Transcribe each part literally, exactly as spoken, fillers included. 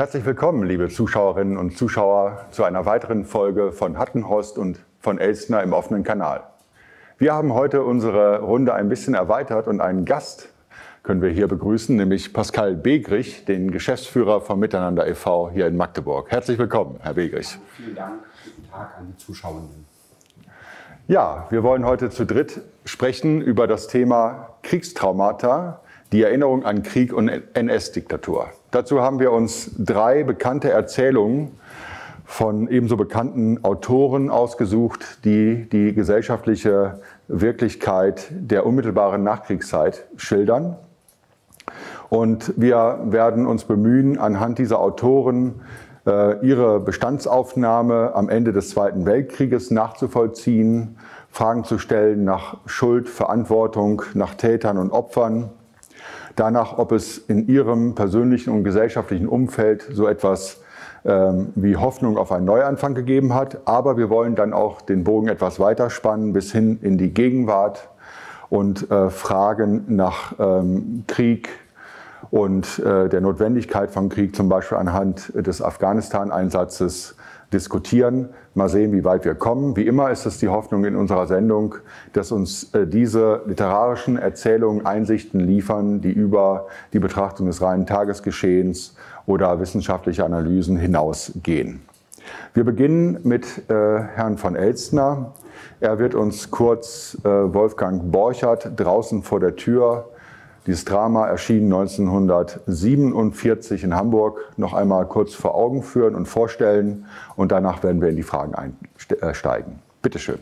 Herzlich willkommen, liebe Zuschauerinnen und Zuschauer, zu einer weiteren Folge von Hattenhorst und von Elstner im offenen Kanal. Wir haben heute unsere Runde ein bisschen erweitert und einen Gast können wir hier begrüßen, nämlich Pascal Begrich, den Geschäftsführer von Miteinander e V hier in Magdeburg. Herzlich willkommen, Herr Begrich. Vielen Dank. Guten Tag an die Zuschauenden. Ja, wir wollen heute zu dritt sprechen über das Thema Kriegstraumata, die Erinnerung an Krieg und N S-Diktatur. Dazu haben wir uns drei bekannte Erzählungen von ebenso bekannten Autoren ausgesucht, die die gesellschaftliche Wirklichkeit der unmittelbaren Nachkriegszeit schildern. Und wir werden uns bemühen, anhand dieser Autoren äh, ihre Bestandsaufnahme am Ende des Zweiten Weltkrieges nachzuvollziehen, Fragen zu stellen nach Schuld, Verantwortung, nach Tätern und Opfern, danach, ob es in ihrem persönlichen und gesellschaftlichen Umfeld so etwas ähm, wie Hoffnung auf einen Neuanfang gegeben hat. Aber wir wollen dann auch den Bogen etwas weiterspannen bis hin in die Gegenwart und äh, Fragen nach ähm, Krieg und äh, der Notwendigkeit von Krieg, zum Beispiel anhand des Afghanistan-Einsatzes, diskutieren. Mal sehen, wie weit wir kommen. Wie immer ist es die Hoffnung in unserer Sendung, dass uns äh, diese literarischen Erzählungen Einsichten liefern, die über die Betrachtung des reinen Tagesgeschehens oder wissenschaftliche Analysen hinausgehen. Wir beginnen mit äh, Herrn von Elstner. Er wird uns kurz äh, Wolfgang Borchert, Draußen vor der Tür, dieses Drama erschien neunzehnhundertsiebenundvierzig in Hamburg, noch einmal kurz vor Augen führen und vorstellen. Und danach werden wir in die Fragen einsteigen. Bitte schön.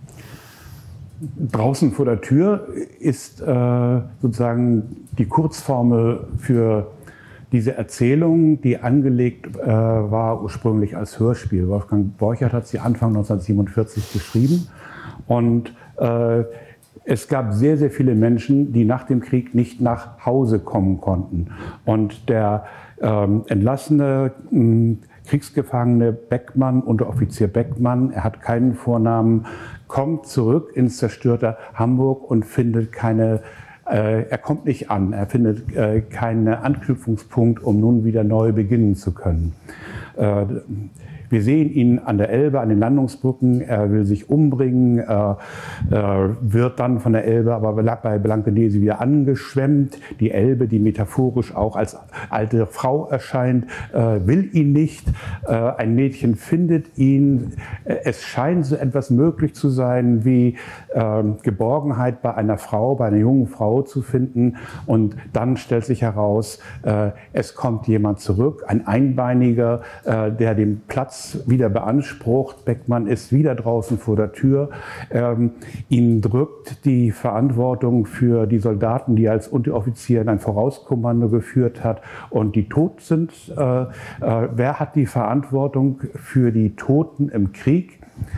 Draußen vor der Tür ist äh, sozusagen die Kurzformel für diese Erzählung, die angelegt äh, war ursprünglich als Hörspiel. Wolfgang Borchert hat sie Anfang neunzehnhundertsiebenundvierzig geschrieben. Und äh, es gab sehr, sehr viele Menschen, die nach dem Krieg nicht nach Hause kommen konnten. Und der ähm, entlassene äh, Kriegsgefangene Beckmann, Unteroffizier Beckmann, er hat keinen Vornamen, kommt zurück ins zerstörte Hamburg und findet keine, äh, er kommt nicht an, er findet äh, keinen Anknüpfungspunkt, um nun wieder neu beginnen zu können. Äh, Wir sehen ihn an der Elbe, an den Landungsbrücken. Er will sich umbringen, er, er wird dann von der Elbe aber bei Blankenese wieder angeschwemmt. Die Elbe, die metaphorisch auch als alte Frau erscheint, äh, will ihn nicht. Äh, ein Mädchen findet ihn. Es scheint so etwas möglich zu sein, wie äh, Geborgenheit bei einer Frau, bei einer jungen Frau zu finden. Und dann stellt sich heraus, äh, es kommt jemand zurück, ein Einbeiniger, äh, der den Platz wieder beansprucht. Beckmann ist wieder draußen vor der Tür. Ähm, ihn drückt die Verantwortung für die Soldaten, die er als Unteroffizier in ein Vorauskommando geführt hat und die tot sind. Äh, äh, wer hat die Verantwortung für die Toten im Krieg?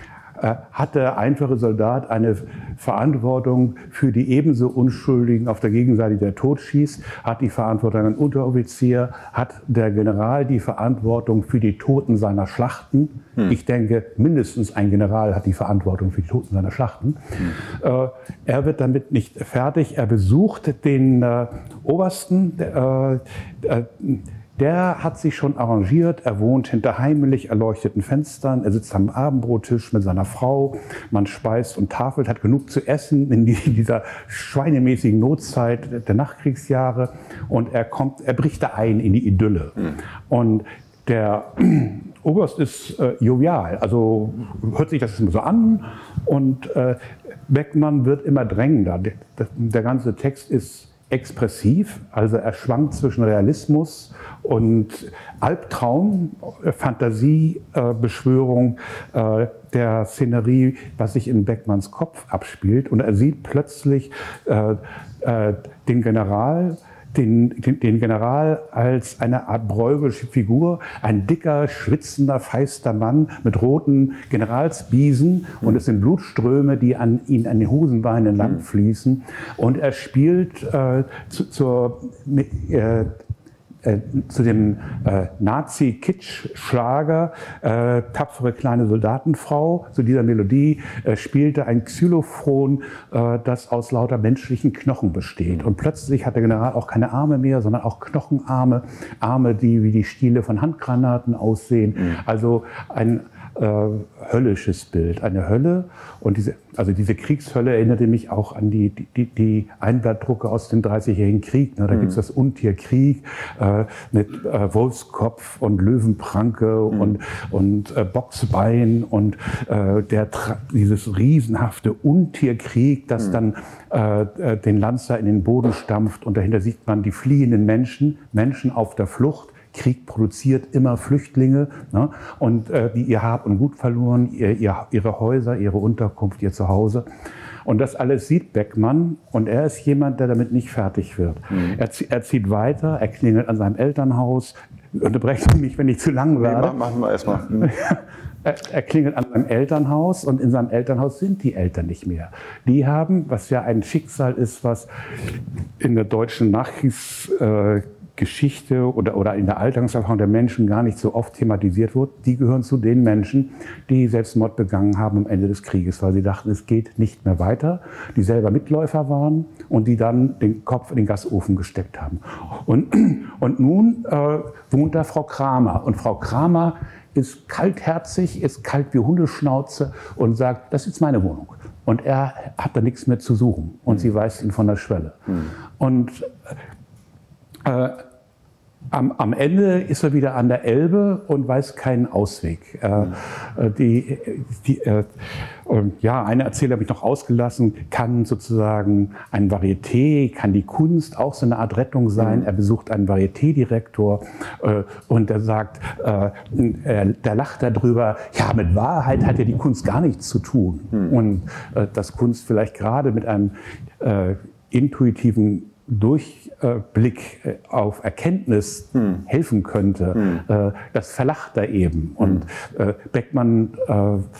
Hat der einfache Soldat eine Verantwortung für die ebenso Unschuldigen auf der Gegenseite, der tot schießt? Hat die Verantwortung ein Unteroffizier? Hat der General die Verantwortung für die Toten seiner Schlachten? Hm. Ich denke, mindestens ein General hat die Verantwortung für die Toten seiner Schlachten. Hm. Äh, er wird damit nicht fertig. Er besucht den äh, Obersten, äh, äh, der hat sich schon arrangiert, er wohnt hinter heimlich erleuchteten Fenstern, er sitzt am Abendbrottisch mit seiner Frau, man speist und tafelt, hat genug zu essen in dieser schweinemäßigen Notzeit der Nachkriegsjahre und er kommt, er bricht da ein in die Idylle. Mhm. Und der Oberst ist äh, jovial, also hört sich das immer so an und äh, Beckmann wird immer drängender. Der, der ganze Text ist expressiv, also er schwankt zwischen Realismus und Albtraum, Fantasie, äh, Beschwörung äh, der Szenerie, was sich in Beckmanns Kopf abspielt. Und er sieht plötzlich äh, äh, den General, Den, den, den General als eine Art bräugerische Figur, ein dicker, schwitzender, feister Mann mit roten Generalsbiesen mhm. und es sind Blutströme, die an ihn an den Hosenbeinen entlang fließen. Und er spielt äh, zu, zur, äh, äh, zu dem äh, Nazi-Kitsch-Schlager äh, Tapfere kleine Soldatenfrau, zu dieser Melodie äh, spielte ein Xylophon, äh, das aus lauter menschlichen Knochen besteht. Und plötzlich hat der General auch keine Arme mehr, sondern auch Knochenarme, Arme, die wie die Stiele von Handgranaten aussehen. Mhm. Also ein äh, höllisches Bild, eine Hölle. Und diese, also diese Kriegshölle erinnerte mich auch an die, die, die Einblattdrucke aus dem dreißigjährigen Krieg. Ne? Da mhm. gibt es das Untierkrieg äh, mit äh, Wolfskopf und Löwenpranke mhm. und, und äh, Boxbein und äh, der, dieses riesenhafte Untierkrieg, das mhm. dann äh, den Lanzer in den Boden stampft. Und dahinter sieht man die fliehenden Menschen, Menschen auf der Flucht. Krieg produziert immer Flüchtlinge, ne? Und äh, die ihr Hab und Gut verloren, ihr, ihr, ihre Häuser, ihre Unterkunft, ihr Zuhause. Und das alles sieht Beckmann und er ist jemand, der damit nicht fertig wird. Mhm. Er, er zieht weiter, er klingelt an seinem Elternhaus. Unterbrecht mich, wenn ich zu lang werde. Nee, machen wir erstmal. Mhm. Er, er klingelt an seinem Elternhaus und in seinem Elternhaus sind die Eltern nicht mehr. Die haben, was ja ein Schicksal ist, was in der deutschen Nachkriegs äh, Geschichte oder, oder in der Alltagserfahrung der Menschen gar nicht so oft thematisiert wird, die gehören zu den Menschen, die Selbstmord begangen haben am Ende des Krieges, weil sie dachten, es geht nicht mehr weiter, die selber Mitläufer waren und die dann den Kopf in den Gasofen gesteckt haben. Und, und nun äh, wohnt da Frau Kramer. Und Frau Kramer ist kaltherzig, ist kalt wie Hundeschnauze und sagt, das ist meine Wohnung. Und er hat da nichts mehr zu suchen. Und sie weist ihn von der Schwelle. Mhm. Und Äh, am, am Ende ist er wieder an der Elbe und weiß keinen Ausweg. Äh, mhm. die, die, äh, ja, eine Erzähler habe ich noch ausgelassen, kann sozusagen ein Varieté, kann die Kunst auch so eine Art Rettung sein. Mhm. Er besucht einen Varieté-Direktor äh, und er sagt, äh, der lacht darüber, ja, mit Wahrheit hat ja die Kunst gar nichts zu tun. Mhm. Und äh, dass Kunst vielleicht gerade mit einem äh, intuitiven Durchblick auf Erkenntnis hm. helfen könnte, hm. das verlacht er eben. Und hm. Beckmann äh,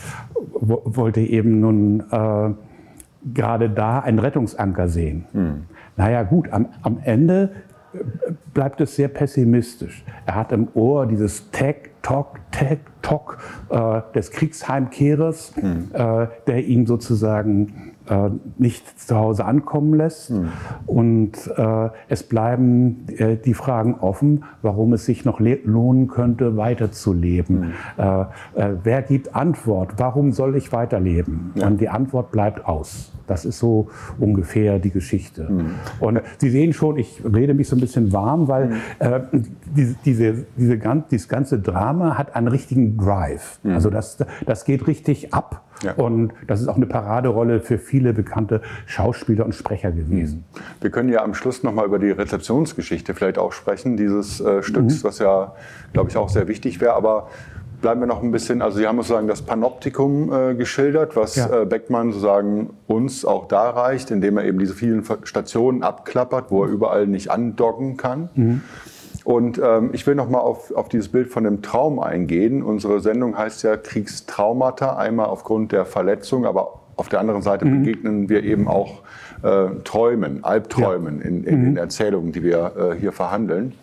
wollte eben nun äh, gerade da einen Rettungsanker sehen. Hm. Naja gut, am, am Ende bleibt es sehr pessimistisch. Er hat im Ohr dieses Tag, Talk, Tag, Talk äh, des Kriegsheimkehrers, hm. äh, der ihn sozusagen äh, nicht zu Hause ankommen lässt. Hm. Und äh, es bleiben äh, die Fragen offen, warum es sich noch lohnen könnte, weiterzuleben. Hm. Äh, äh, wer gibt Antwort? Warum soll ich weiterleben? Ja. Und die Antwort bleibt aus. Das ist so ungefähr die Geschichte. Mhm. Und Sie sehen schon, ich rede mich so ein bisschen warm, weil mhm. äh, diese, diese, diese, dieses ganze Drama hat einen richtigen Drive. Mhm. Also das, das geht richtig ab. Ja. Und das ist auch eine Paraderolle für viele bekannte Schauspieler und Sprecher gewesen. Wir können ja am Schluss noch mal über die Rezeptionsgeschichte vielleicht auch sprechen, dieses äh, Stücks, mhm. was ja, glaube ich, auch sehr wichtig wäre. Aber bleiben wir noch ein bisschen, also Sie haben sozusagen das Panoptikum äh, geschildert, was ja. äh, Beckmann sozusagen uns auch da reicht, indem er eben diese vielen Stationen abklappert, wo er überall nicht andocken kann. Mhm. Und ähm, ich will noch mal auf, auf dieses Bild von dem Traum eingehen. Unsere Sendung heißt ja Kriegstraumata, einmal aufgrund der Verletzung, aber auf der anderen Seite mhm. begegnen wir eben auch äh, Träumen, Albträumen ja. in, in mhm. den Erzählungen, die wir äh, hier verhandeln.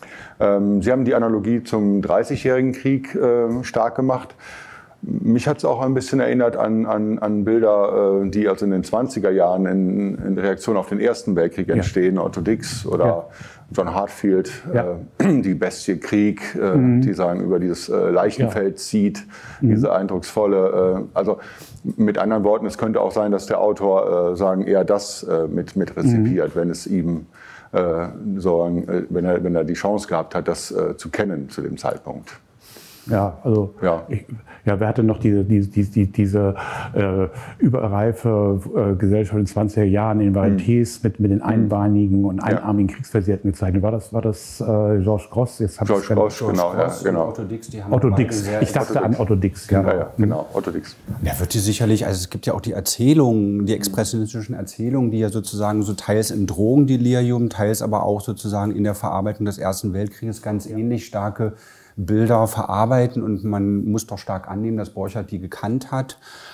Sie haben die Analogie zum dreißigjährigen Krieg äh, stark gemacht. Mich hat es auch ein bisschen erinnert an, an, an Bilder, äh, die also in den zwanziger Jahren in, in Reaktion auf den Ersten Weltkrieg entstehen. Ja. Otto Dix oder ja. John Hartfield, ja. äh, die Bestie Krieg, äh, mhm. die sagen, über dieses äh, Leichenfeld ja. zieht, mhm. diese eindrucksvolle. Äh, also mit anderen Worten, es könnte auch sein, dass der Autor äh, sagen, eher das äh, mit, mit rezipiert, mhm. wenn es ihm Äh, so, äh, wenn, er, wenn er die Chance gehabt hat, das äh, zu kennen zu dem Zeitpunkt. Ja, also ja. Ich, ja, wer hatte noch diese, diese, diese, diese äh, überreife äh, Gesellschaft in den zwanziger Jahren in Varietés mhm. mit, mit den einbeinigen und einarmigen ja. Kriegsversehrten gezeichnet? War das, war das äh, Georges Grosz? Jetzt Georges Grosz, genau. Grosz ja, genau. Otto Dix, die haben Otto Dix. Ich dachte Otto an Otto Dix. Ja, ja, ja, genau, Otto Dix. Der wird sicherlich, also es gibt ja auch die Erzählungen, die expressionistischen Erzählungen, die ja sozusagen so teils im Drogendelirium, teils aber auch sozusagen in der Verarbeitung des Ersten Weltkrieges ganz ähnlich starke Bilder verarbeiten, und man muss doch stark annehmen, dass Borchardt die gekannt hat.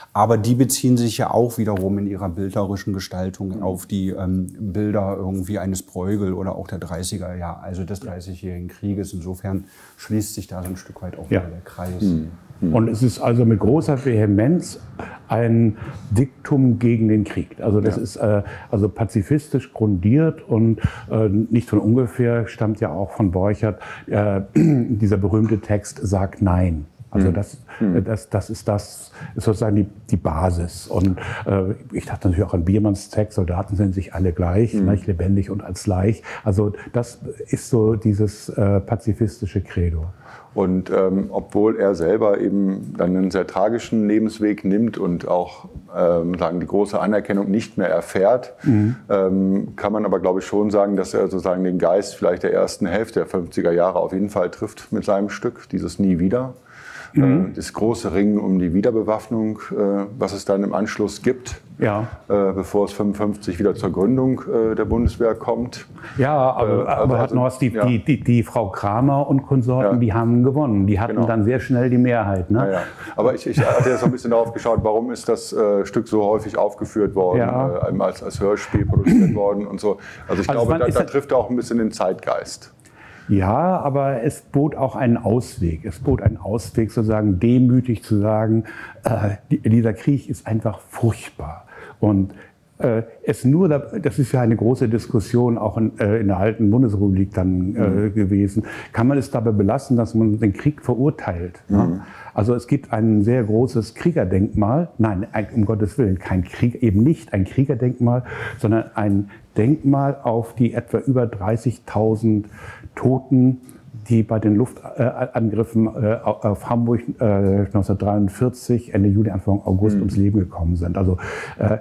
Aber die beziehen sich ja auch wiederum in ihrer bildnerischen Gestaltung Mhm. auf die ähm, Bilder irgendwie eines Bruegel oder auch der dreißiger Jahre, also des dreißigjährigen Krieges. Insofern schließt sich da so ein Stück weit auch Ja. wieder der Kreis. Mhm. Und es ist also mit großer Vehemenz ein Diktum gegen den Krieg. Also das Ja. ist äh, also pazifistisch grundiert und äh, nicht von ungefähr stammt ja auch von Borchert äh, dieser berühmte Text "Sagt Nein". Also das, Mhm. das, das ist das ist sozusagen die, die Basis. Und äh, ich dachte natürlich auch an Biermanns Text, Soldaten sind sich alle gleich, Mhm. nicht lebendig und als Leich. Also das ist so dieses äh, pazifistische Credo. Und ähm, obwohl er selber eben dann einen sehr tragischen Lebensweg nimmt und auch ähm, sagen, die große Anerkennung nicht mehr erfährt, mhm. ähm, kann man aber, glaube ich, schon sagen, dass er sozusagen den Geist vielleicht der ersten Hälfte der fünfziger Jahre auf jeden Fall trifft mit seinem Stück, dieses Nie wieder. Mhm. Äh, das große Ringen um die Wiederbewaffnung, äh, was es dann im Anschluss gibt, ja. äh, bevor es fünfundfünfzig wieder zur Gründung äh, der Bundeswehr kommt. Ja, aber, äh, aber also, hat noch was, die, ja. die, die, die Frau Kramer und Konsorten, Ja. die haben gewonnen. Die hatten Genau. dann sehr schnell die Mehrheit. Ne? Ja, ja. Aber ich, ich hatte jetzt so ein bisschen darauf geschaut, warum ist das äh, Stück so häufig aufgeführt worden, Ja. äh, als, als Hörspiel produziert worden und so. Also ich Also glaube, man da, ist da ja- trifft er auch ein bisschen den Zeitgeist. Ja, aber es bot auch einen Ausweg. Es bot einen Ausweg, sozusagen demütig zu sagen, äh, die, dieser Krieg ist einfach furchtbar. Und äh, es nur, da, das ist ja eine große Diskussion auch in, äh, in der alten Bundesrepublik dann äh, Mhm. gewesen. Kann man es dabei belassen, dass man den Krieg verurteilt? Mhm. Ne? Also es gibt ein sehr großes Kriegerdenkmal. Nein, ein, um Gottes Willen, kein Krieg, eben nicht ein Kriegerdenkmal, sondern ein Denkmal auf die etwa über dreißigtausend Toten, die bei den Luftangriffen äh, auf Hamburg äh, neunzehnhundertdreiundvierzig, Ende Juli, Anfang August Mhm. ums Leben gekommen sind. Also äh,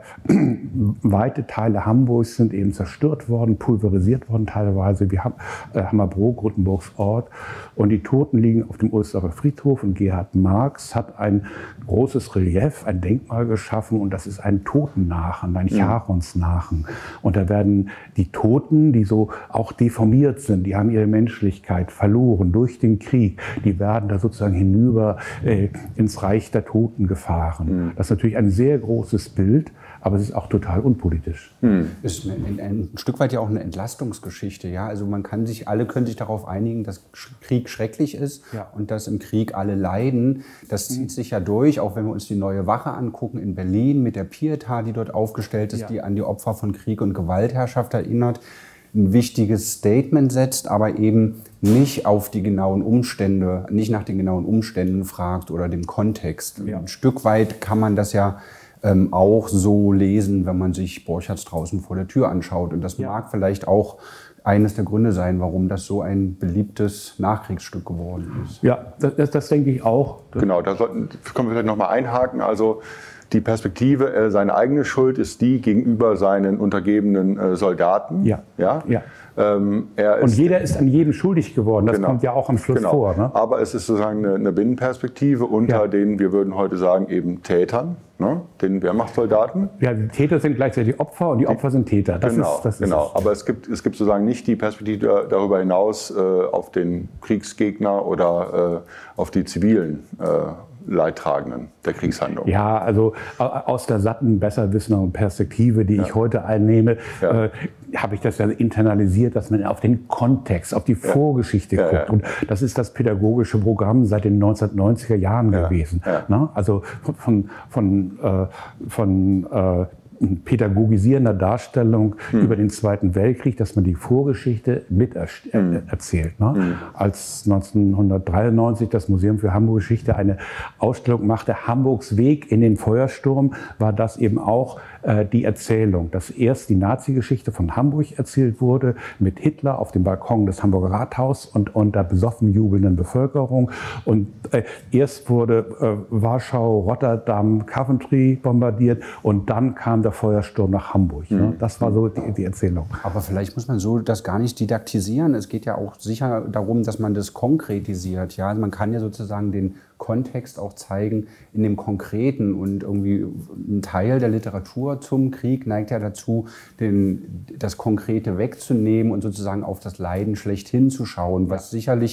weite Teile Hamburgs sind eben zerstört worden, pulverisiert worden teilweise. Wir haben äh, Hammerbrook, Rotenburgs Ort. Und die Toten liegen auf dem Ohlsdorfer Friedhof. Und Gerhard Marx hat ein großes Relief, ein Denkmal geschaffen. Und das ist ein Totennachen, ein Charonsnachen. Und da werden die Toten, die so auch deformiert sind, die haben ihre Menschlichkeit verloren durch den Krieg, die werden da sozusagen hinüber äh, ins Reich der Toten gefahren. Mhm. Das ist natürlich ein sehr großes Bild, aber es ist auch total unpolitisch. Mhm. Ist ein, ein, ein Stück weit ja auch eine Entlastungsgeschichte. Ja? Also man kann sich, alle können sich darauf einigen, dass Krieg schrecklich ist Ja. und dass im Krieg alle leiden. Das zieht sich ja durch, auch wenn wir uns die Neue Wache angucken in Berlin mit der Pietà, die dort aufgestellt ist, Ja. die an die Opfer von Krieg und Gewaltherrschaft erinnert, ein wichtiges Statement setzt, aber eben nicht auf die genauen Umstände, nicht nach den genauen Umständen fragt oder dem Kontext. Ja. Ein Stück weit kann man das ja ähm, auch so lesen, wenn man sich Borcherts draußen vor der Tür anschaut. Und das Ja. mag vielleicht auch eines der Gründe sein, warum das so ein beliebtes Nachkriegsstück geworden ist. Ja, das, das, das denke ich auch. Genau, da sollten, können wir vielleicht noch mal einhaken. Also die Perspektive, äh, seine eigene Schuld ist die gegenüber seinen untergebenen äh, Soldaten. Ja. Ja? Ja. Ähm, er Und ist, jeder ist an jedem schuldig geworden. Das Genau. kommt ja auch am Schluss genau. vor. Ne? Aber es ist sozusagen eine, eine Binnenperspektive unter Ja. den, wir würden heute sagen, eben Tätern, ne? Den Wehrmachtssoldaten. Ja, die Täter sind gleichzeitig Opfer und die Opfer sind Täter. Das Genau, ist, das ist genau. Aber es gibt, es gibt sozusagen nicht die Perspektive darüber hinaus äh, auf den Kriegsgegner oder äh, auf die zivilen äh, Leidtragenden der Kriegshandlung. Ja, also äh, aus der satten, besserwissenden Perspektive, die ich heute einnehme, Ja. äh, habe ich das ja internalisiert, dass man auf den Kontext, auf die Vorgeschichte Ja, guckt. ja. Und das ist das pädagogische Programm seit den neunzehnhundertneunziger Jahren Ja, gewesen. ja. Ne? Also von, von, von, äh, von äh, pädagogisierender Darstellung Hm. über den Zweiten Weltkrieg, dass man die Vorgeschichte mit er Hm. äh, erzählt. Ne? Als neunzehnhundertdreiundneunzig das Museum für Hamburger Geschichte eine Ausstellung machte, Hamburgs Weg in den Feuersturm, war das eben auch äh, die Erzählung, dass erst die Nazi-Geschichte von Hamburg erzählt wurde, mit Hitler auf dem Balkon des Hamburger Rathaus und unter besoffen jubelnden Bevölkerung. Und äh, erst wurde äh, Warschau, Rotterdam, Coventry bombardiert und dann kam der Feuersturm nach Hamburg. Ne? Das war so die, die Erzählung. Aber vielleicht muss man so das gar nicht didaktisieren. Es geht ja auch sicher darum, dass man das konkretisiert. Ja? Also man kann ja sozusagen den Kontext auch zeigen in dem Konkreten. Und irgendwie ein Teil der Literatur zum Krieg neigt ja dazu, den, das Konkrete wegzunehmen und sozusagen auf das Leiden schlechthin zu schauen, was sicherlich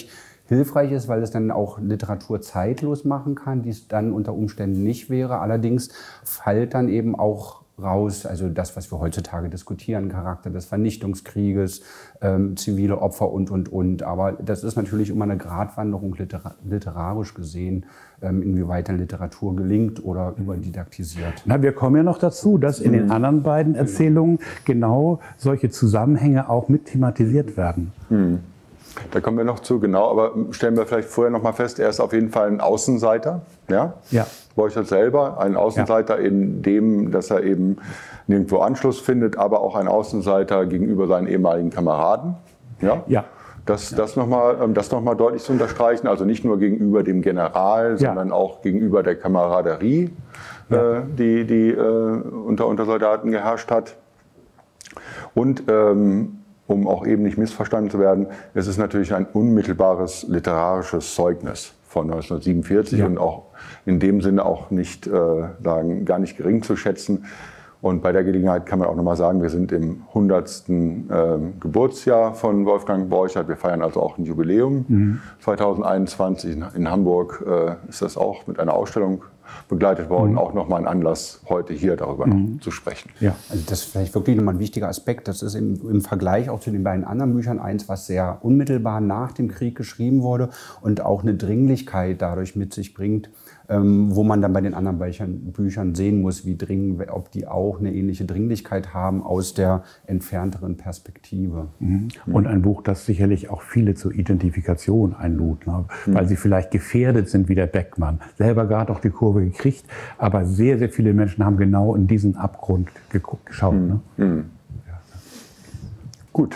hilfreich ist, weil es dann auch Literatur zeitlos machen kann, die es dann unter Umständen nicht wäre. Allerdings fällt dann eben auch raus, also das, was wir heutzutage diskutieren, Charakter des Vernichtungskrieges, ähm, zivile Opfer und, und, und. Aber das ist natürlich immer eine Gratwanderung literar literarisch gesehen, ähm, inwieweit dann Literatur gelingt oder überdidaktisiert. Na, wir kommen ja noch dazu, dass in den anderen beiden Erzählungen genau solche Zusammenhänge auch mit thematisiert werden. Mhm. Da kommen wir noch zu, genau, aber stellen wir vielleicht vorher noch mal fest, er ist auf jeden Fall ein Außenseiter, ja? Ja. Borchert selber, ein Außenseiter ja. in dem, dass er eben nirgendwo Anschluss findet, aber auch ein Außenseiter gegenüber seinen ehemaligen Kameraden, ja? Ja. Das, das nochmal das noch mal deutlich zu unterstreichen, also nicht nur gegenüber dem General, ja. sondern auch gegenüber der Kameraderie, ja. äh, die, die äh, unter, unter Soldaten geherrscht hat. Und ähm, um auch eben nicht missverstanden zu werden, es ist natürlich ein unmittelbares literarisches Zeugnis von neunzehnhundertsiebenundvierzig ja. und auch in dem Sinne auch nicht, äh, sagen, gar nicht gering zu schätzen. Und bei der Gelegenheit kann man auch nochmal sagen, wir sind im hundertsten äh, Geburtsjahr von Wolfgang Borchert. Wir feiern also auch ein Jubiläum. Mhm. zweitausendeinundzwanzig in Hamburg äh, ist das auch mit einer Ausstellung begleitet worden, mhm. auch nochmal ein Anlass, heute hier darüber mhm. noch zu sprechen. Ja, also das ist vielleicht wirklich nochmal ein wichtiger Aspekt. Das ist im, im Vergleich auch zu den beiden anderen Büchern eins, was sehr unmittelbar nach dem Krieg geschrieben wurde und auch eine Dringlichkeit dadurch mit sich bringt, ähm, wo man dann bei den anderen Büchern, Büchern sehen muss, wie dringend, ob die auch eine ähnliche Dringlichkeit haben aus der entfernteren Perspektive. Mhm. Und ein Buch, das sicherlich auch viele zur Identifikation einlud, ne? mhm. weil sie vielleicht gefährdet sind wie der Beckmann. Selber gerade auch die Kurve gekriegt, aber sehr, sehr viele Menschen haben genau in diesen Abgrund geguckt, geschaut. Mhm. Ne? Mhm. Ja. Gut.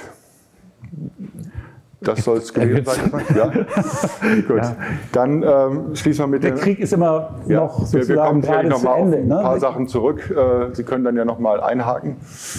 Das soll es gewesen sein. Ja? Gut. Ja. Dann ähm, schließen wir mit der den, Krieg ist immer ja, noch sozusagen wir, wir kommen gerade noch zu mal Ende. Auf ein ne? paar Sachen zurück. Äh, Sie können dann ja noch mal einhaken.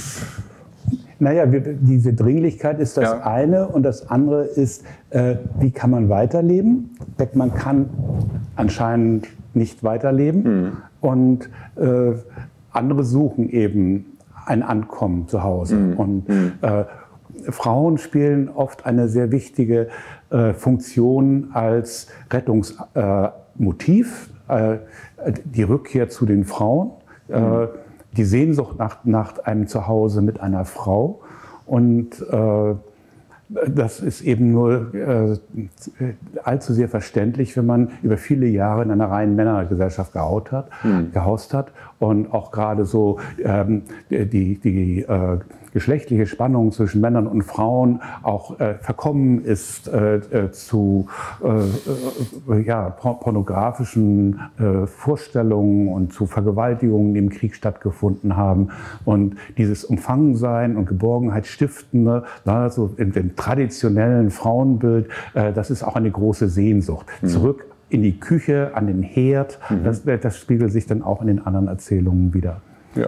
Naja, wir, diese Dringlichkeit ist das ja. eine und das andere ist, äh, wie kann man weiterleben? Beckmann kann anscheinend nicht weiterleben mhm. und äh, andere suchen eben ein Ankommen zu Hause. Mhm. Und äh, Frauen spielen oft eine sehr wichtige äh, Funktion als Rettungsmotiv, äh, die Rückkehr zu den Frauen, mhm. äh, die Sehnsucht nach, nach einem Zuhause mit einer Frau. Und äh, das ist eben nur äh, allzu sehr verständlich, wenn man über viele Jahre in einer reinen Männergesellschaft gehaut hat, mhm. gehaust hat und auch gerade so ähm, die, die äh, geschlechtliche Spannung zwischen Männern und Frauen auch äh, verkommen ist äh, äh, zu äh, äh, ja, pornografischen äh, Vorstellungen und zu Vergewaltigungen, die im Krieg stattgefunden haben. Und dieses Umfangensein und Geborgenheit stiftende, also in dem traditionellen Frauenbild, äh, das ist auch eine große Sehnsucht. Mhm. Zurück in die Küche, an den Herd, mhm. das, das spiegelt sich dann auch in den anderen Erzählungen wieder. Ja.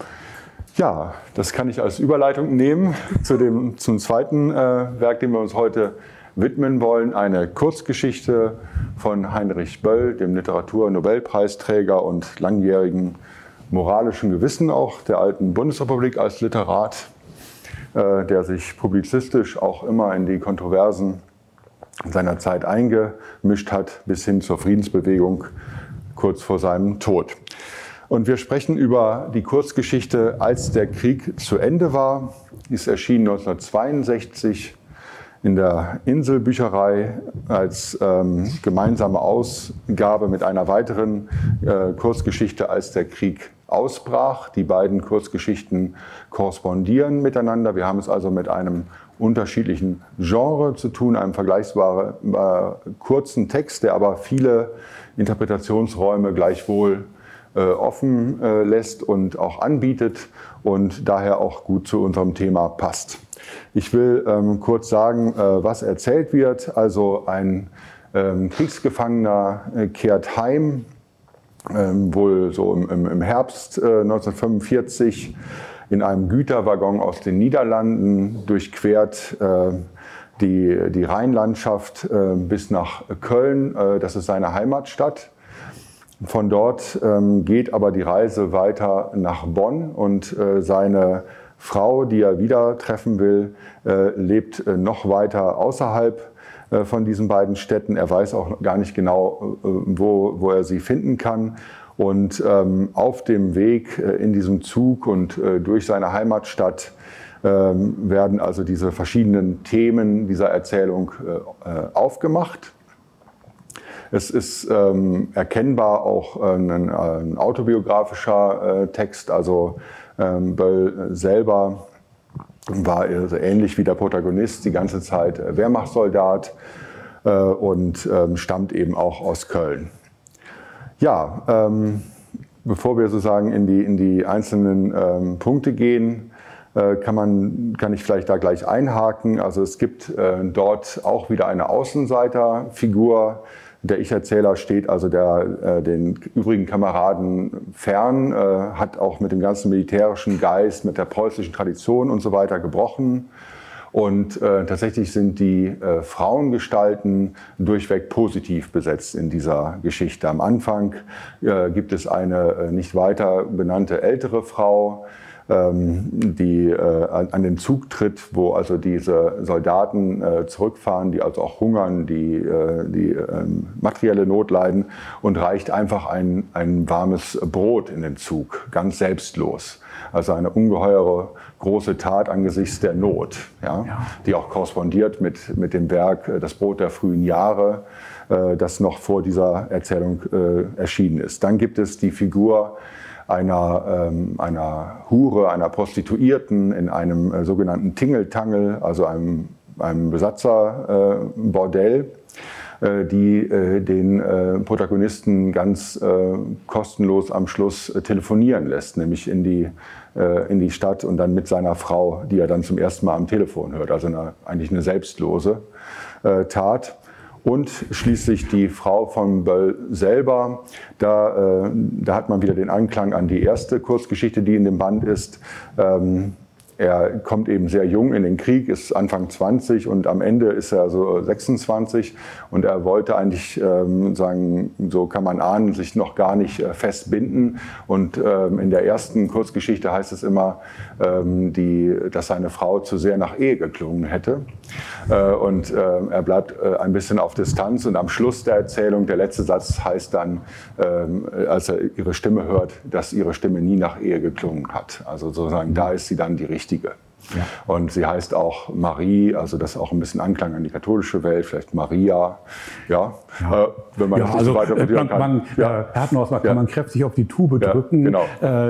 Ja, das kann ich als Überleitung nehmen zu dem, zum zweiten äh, Werk, dem wir uns heute widmen wollen. Eine Kurzgeschichte von Heinrich Böll, dem Literaturnobelpreisträger und langjährigen moralischen Gewissen auch der alten Bundesrepublik als Literat, äh, der sich publizistisch auch immer in die Kontroversen seiner Zeit eingemischt hat, bis hin zur Friedensbewegung kurz vor seinem Tod. Und wir sprechen über die Kurzgeschichte Als der Krieg zu Ende war. Die ist erschienen neunzehnhundertzweiundsechzig in der Inselbücherei als ähm, gemeinsame Ausgabe mit einer weiteren äh, Kurzgeschichte Als der Krieg ausbrach. Die beiden Kurzgeschichten korrespondieren miteinander. Wir haben es also mit einem unterschiedlichen Genre zu tun, einem vergleichsbaren äh, kurzen Text, der aber viele Interpretationsräume gleichwohl offen äh, lässt und auch anbietet und daher auch gut zu unserem Thema passt. Ich will ähm, kurz sagen, äh, was erzählt wird. Also ein ähm, Kriegsgefangener äh, kehrt heim, ähm, wohl so im, im, im Herbst äh, neunzehnhundertfünfundvierzig in einem Güterwaggon aus den Niederlanden, durchquert äh, die, die Rheinlandschaft äh, bis nach Köln. Äh, das ist seine Heimatstadt. Von dort ähm, geht aber die Reise weiter nach Bonn und äh, seine Frau, die er wieder treffen will, äh, lebt äh, noch weiter außerhalb äh, von diesen beiden Städten. Er weiß auch gar nicht genau, äh, wo, wo er sie finden kann. Und ähm, auf dem Weg äh, in diesem Zug und äh, durch seine Heimatstadt ähm, werden also diese verschiedenen Themen dieser Erzählung äh, aufgemacht. Es ist ähm, erkennbar auch ein, ein autobiografischer äh, Text, also ähm, Böll selber war also ähnlich wie der Protagonist die ganze Zeit Wehrmachtssoldat äh, und ähm, stammt eben auch aus Köln. Ja, ähm, bevor wir sozusagen in die, in die einzelnen ähm, Punkte gehen, äh, kann, man, kann ich vielleicht da gleich einhaken. Also es gibt äh, dort auch wieder eine Außenseiterfigur. Der Ich-Erzähler steht also der, äh, den übrigen Kameraden fern, äh, hat auch mit dem ganzen militärischen Geist, mit der preußischen Tradition und so weiter gebrochen. Und äh, tatsächlich sind die äh, Frauengestalten durchweg positiv besetzt in dieser Geschichte. Am Anfang äh, gibt es eine äh, nicht weiter benannte ältere Frau, die äh, an den Zug tritt, wo also diese Soldaten äh, zurückfahren, die also auch hungern, die, äh, die äh, materielle Not leiden, und reicht einfach ein, ein warmes Brot in den Zug, ganz selbstlos. Also eine ungeheure große Tat angesichts der Not, ja, ja. die auch korrespondiert mit, mit dem Werk Das Brot der frühen Jahre, äh, das noch vor dieser Erzählung äh, erschienen ist. Dann gibt es die Figur Einer, ähm, einer Hure, einer Prostituierten in einem äh, sogenannten Tingeltangel, also einem, einem Besatzerbordell, äh, die äh, den äh, Protagonisten ganz äh, kostenlos am Schluss äh, telefonieren lässt, nämlich in die, äh, in die Stadt und dann mit seiner Frau, die er dann zum ersten Mal am Telefon hört, also eine, eigentlich eine selbstlose äh, Tat. Und schließlich die Frau von Böll selber. Da, äh, da hat man wieder den Anklang an die erste Kurzgeschichte, die in dem Band ist. Ähm, er kommt eben sehr jung in den Krieg, ist Anfang zwanzig und am Ende ist er so sechsundzwanzig. Und er wollte eigentlich, ähm, sagen, so kann man ahnen, sich noch gar nicht äh, festbinden. Und ähm, in der ersten Kurzgeschichte heißt es immer, ähm, die, dass seine Frau zu sehr nach Ehe geklungen hätte. Äh, und äh, er bleibt äh, ein bisschen auf Distanz. Und am Schluss der Erzählung, der letzte Satz heißt dann, ähm, als er ihre Stimme hört, dass ihre Stimme nie nach Ehe geklungen hat. Also sozusagen, da ist sie dann die richtige. Ja. Und sie heißt auch Marie, also das ist auch ein bisschen Anklang an die katholische Welt, vielleicht Maria, ja, ja. Äh, wenn man ja, das also, so weiter man, kann. Man, ja. äh, Herr Hartnoss, man ja. kann man kräftig auf die Tube ja, drücken. Genau. Äh,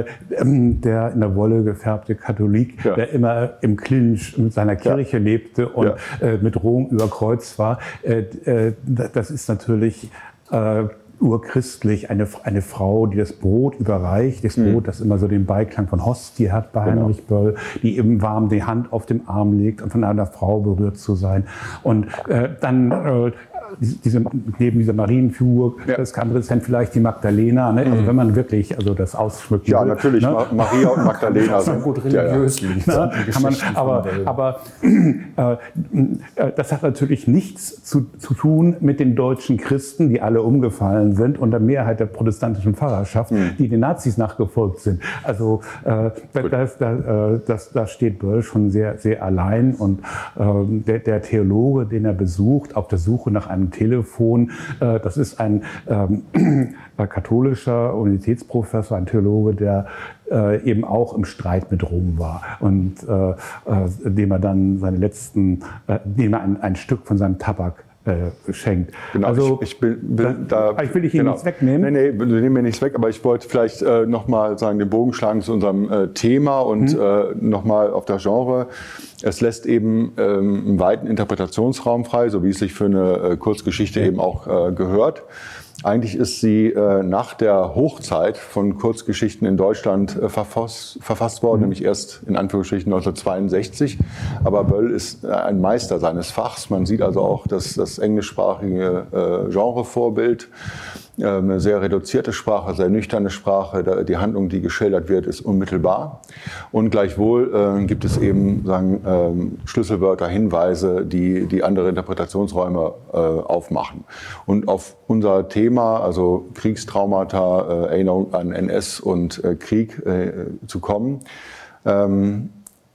der in der Wolle gefärbte Katholik, ja. der immer im Clinch mit seiner Kirche ja. lebte und ja. äh, mit Rom überkreuzt war, äh, äh, das ist natürlich äh, urchristlich, eine, eine Frau, die das Brot überreicht, das Brot, mhm. das immer so den Beiklang von Hostie hat bei genau. Heinrich Böll, die eben warm die Hand auf dem Arm legt und von einer Frau berührt zu sein. Und äh, dann äh, diese, neben dieser Marienfigur, ja. das andere ist dann vielleicht die Magdalena, ne? Also wenn man wirklich also das ausschmückt. Ja, natürlich, ne? Maria und Magdalena sind gut religiös. Ja, ja. Ne? Kann man, aber aber äh, äh, das hat natürlich nichts zu, zu tun mit den deutschen Christen, die alle umgefallen sind und der Mehrheit der protestantischen Pfarrerschaft, mhm. die den Nazis nachgefolgt sind. Also äh, das, das, das, das steht Böll schon sehr, sehr allein und äh, der, der Theologe, den er besucht, auf der Suche nach einem Telefon, äh, das ist ein ähm, katholischer Universitätsprofessor, ein Theologe, der äh, eben auch im Streit mit Rom war und äh, äh, dem er dann seine letzten, äh, dem er ein, ein Stück von seinem Tabak Äh, schenkt. Genau, also, ich, ich, will, will da, da, ich will ich Ihnen genau. nichts wegnehmen. Nee, nee, wir nehmen mir nichts weg, aber ich wollte vielleicht äh, nochmal sagen, den Bogen schlagen zu unserem äh, Thema und mhm. äh, nochmal auf das Genre. Es lässt eben ähm, einen weiten Interpretationsraum frei, so wie es sich für eine äh, Kurzgeschichte eben auch äh, gehört. Eigentlich ist sie äh, nach der Hochzeit von Kurzgeschichten in Deutschland äh, verfasst, verfasst worden, mhm. nämlich erst in Anführungsstrichen neunzehnhundertzweiundsechzig. Aber Böll ist äh, ein Meister seines Fachs. Man sieht also auch das, das englischsprachige äh, Genrevorbild. Eine sehr reduzierte Sprache, sehr nüchterne Sprache. Die Handlung, die geschildert wird, ist unmittelbar. Und gleichwohl äh, gibt es eben sagen, äh, Schlüsselwörter, Hinweise, die, die andere Interpretationsräume äh, aufmachen. Und auf unser Thema, also Kriegstraumata, äh, Erinnerung an N S und äh, Krieg äh, zu kommen, ähm,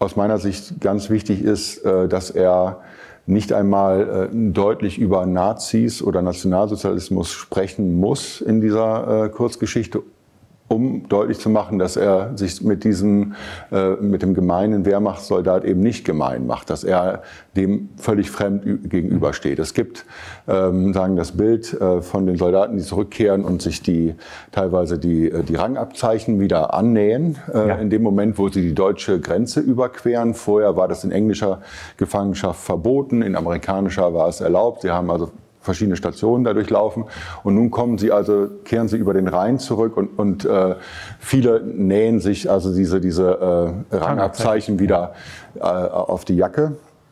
aus meiner Sicht ganz wichtig ist, dass er nicht einmal deutlich über Nazis oder Nationalsozialismus sprechen muss in dieser Kurzgeschichte, um deutlich zu machen, dass er sich mit diesem, äh, mit dem gemeinen Wehrmachtssoldat eben nicht gemein macht, dass er dem völlig fremd gegenübersteht. Es gibt, ähm, sagen das Bild äh, von den Soldaten, die zurückkehren und sich die teilweise die die Rangabzeichen wieder annähen, äh, ja. in dem Moment, wo sie die deutsche Grenze überqueren. Vorher war das in englischer Gefangenschaft verboten, in amerikanischer war es erlaubt. Sie haben also verschiedene Stationen dadurch laufen. Und nun kommen sie also, kehren sie über den Rhein zurück und, und äh, viele nähen sich also diese, diese äh, Rangabzeichen wieder äh, auf die Jacke.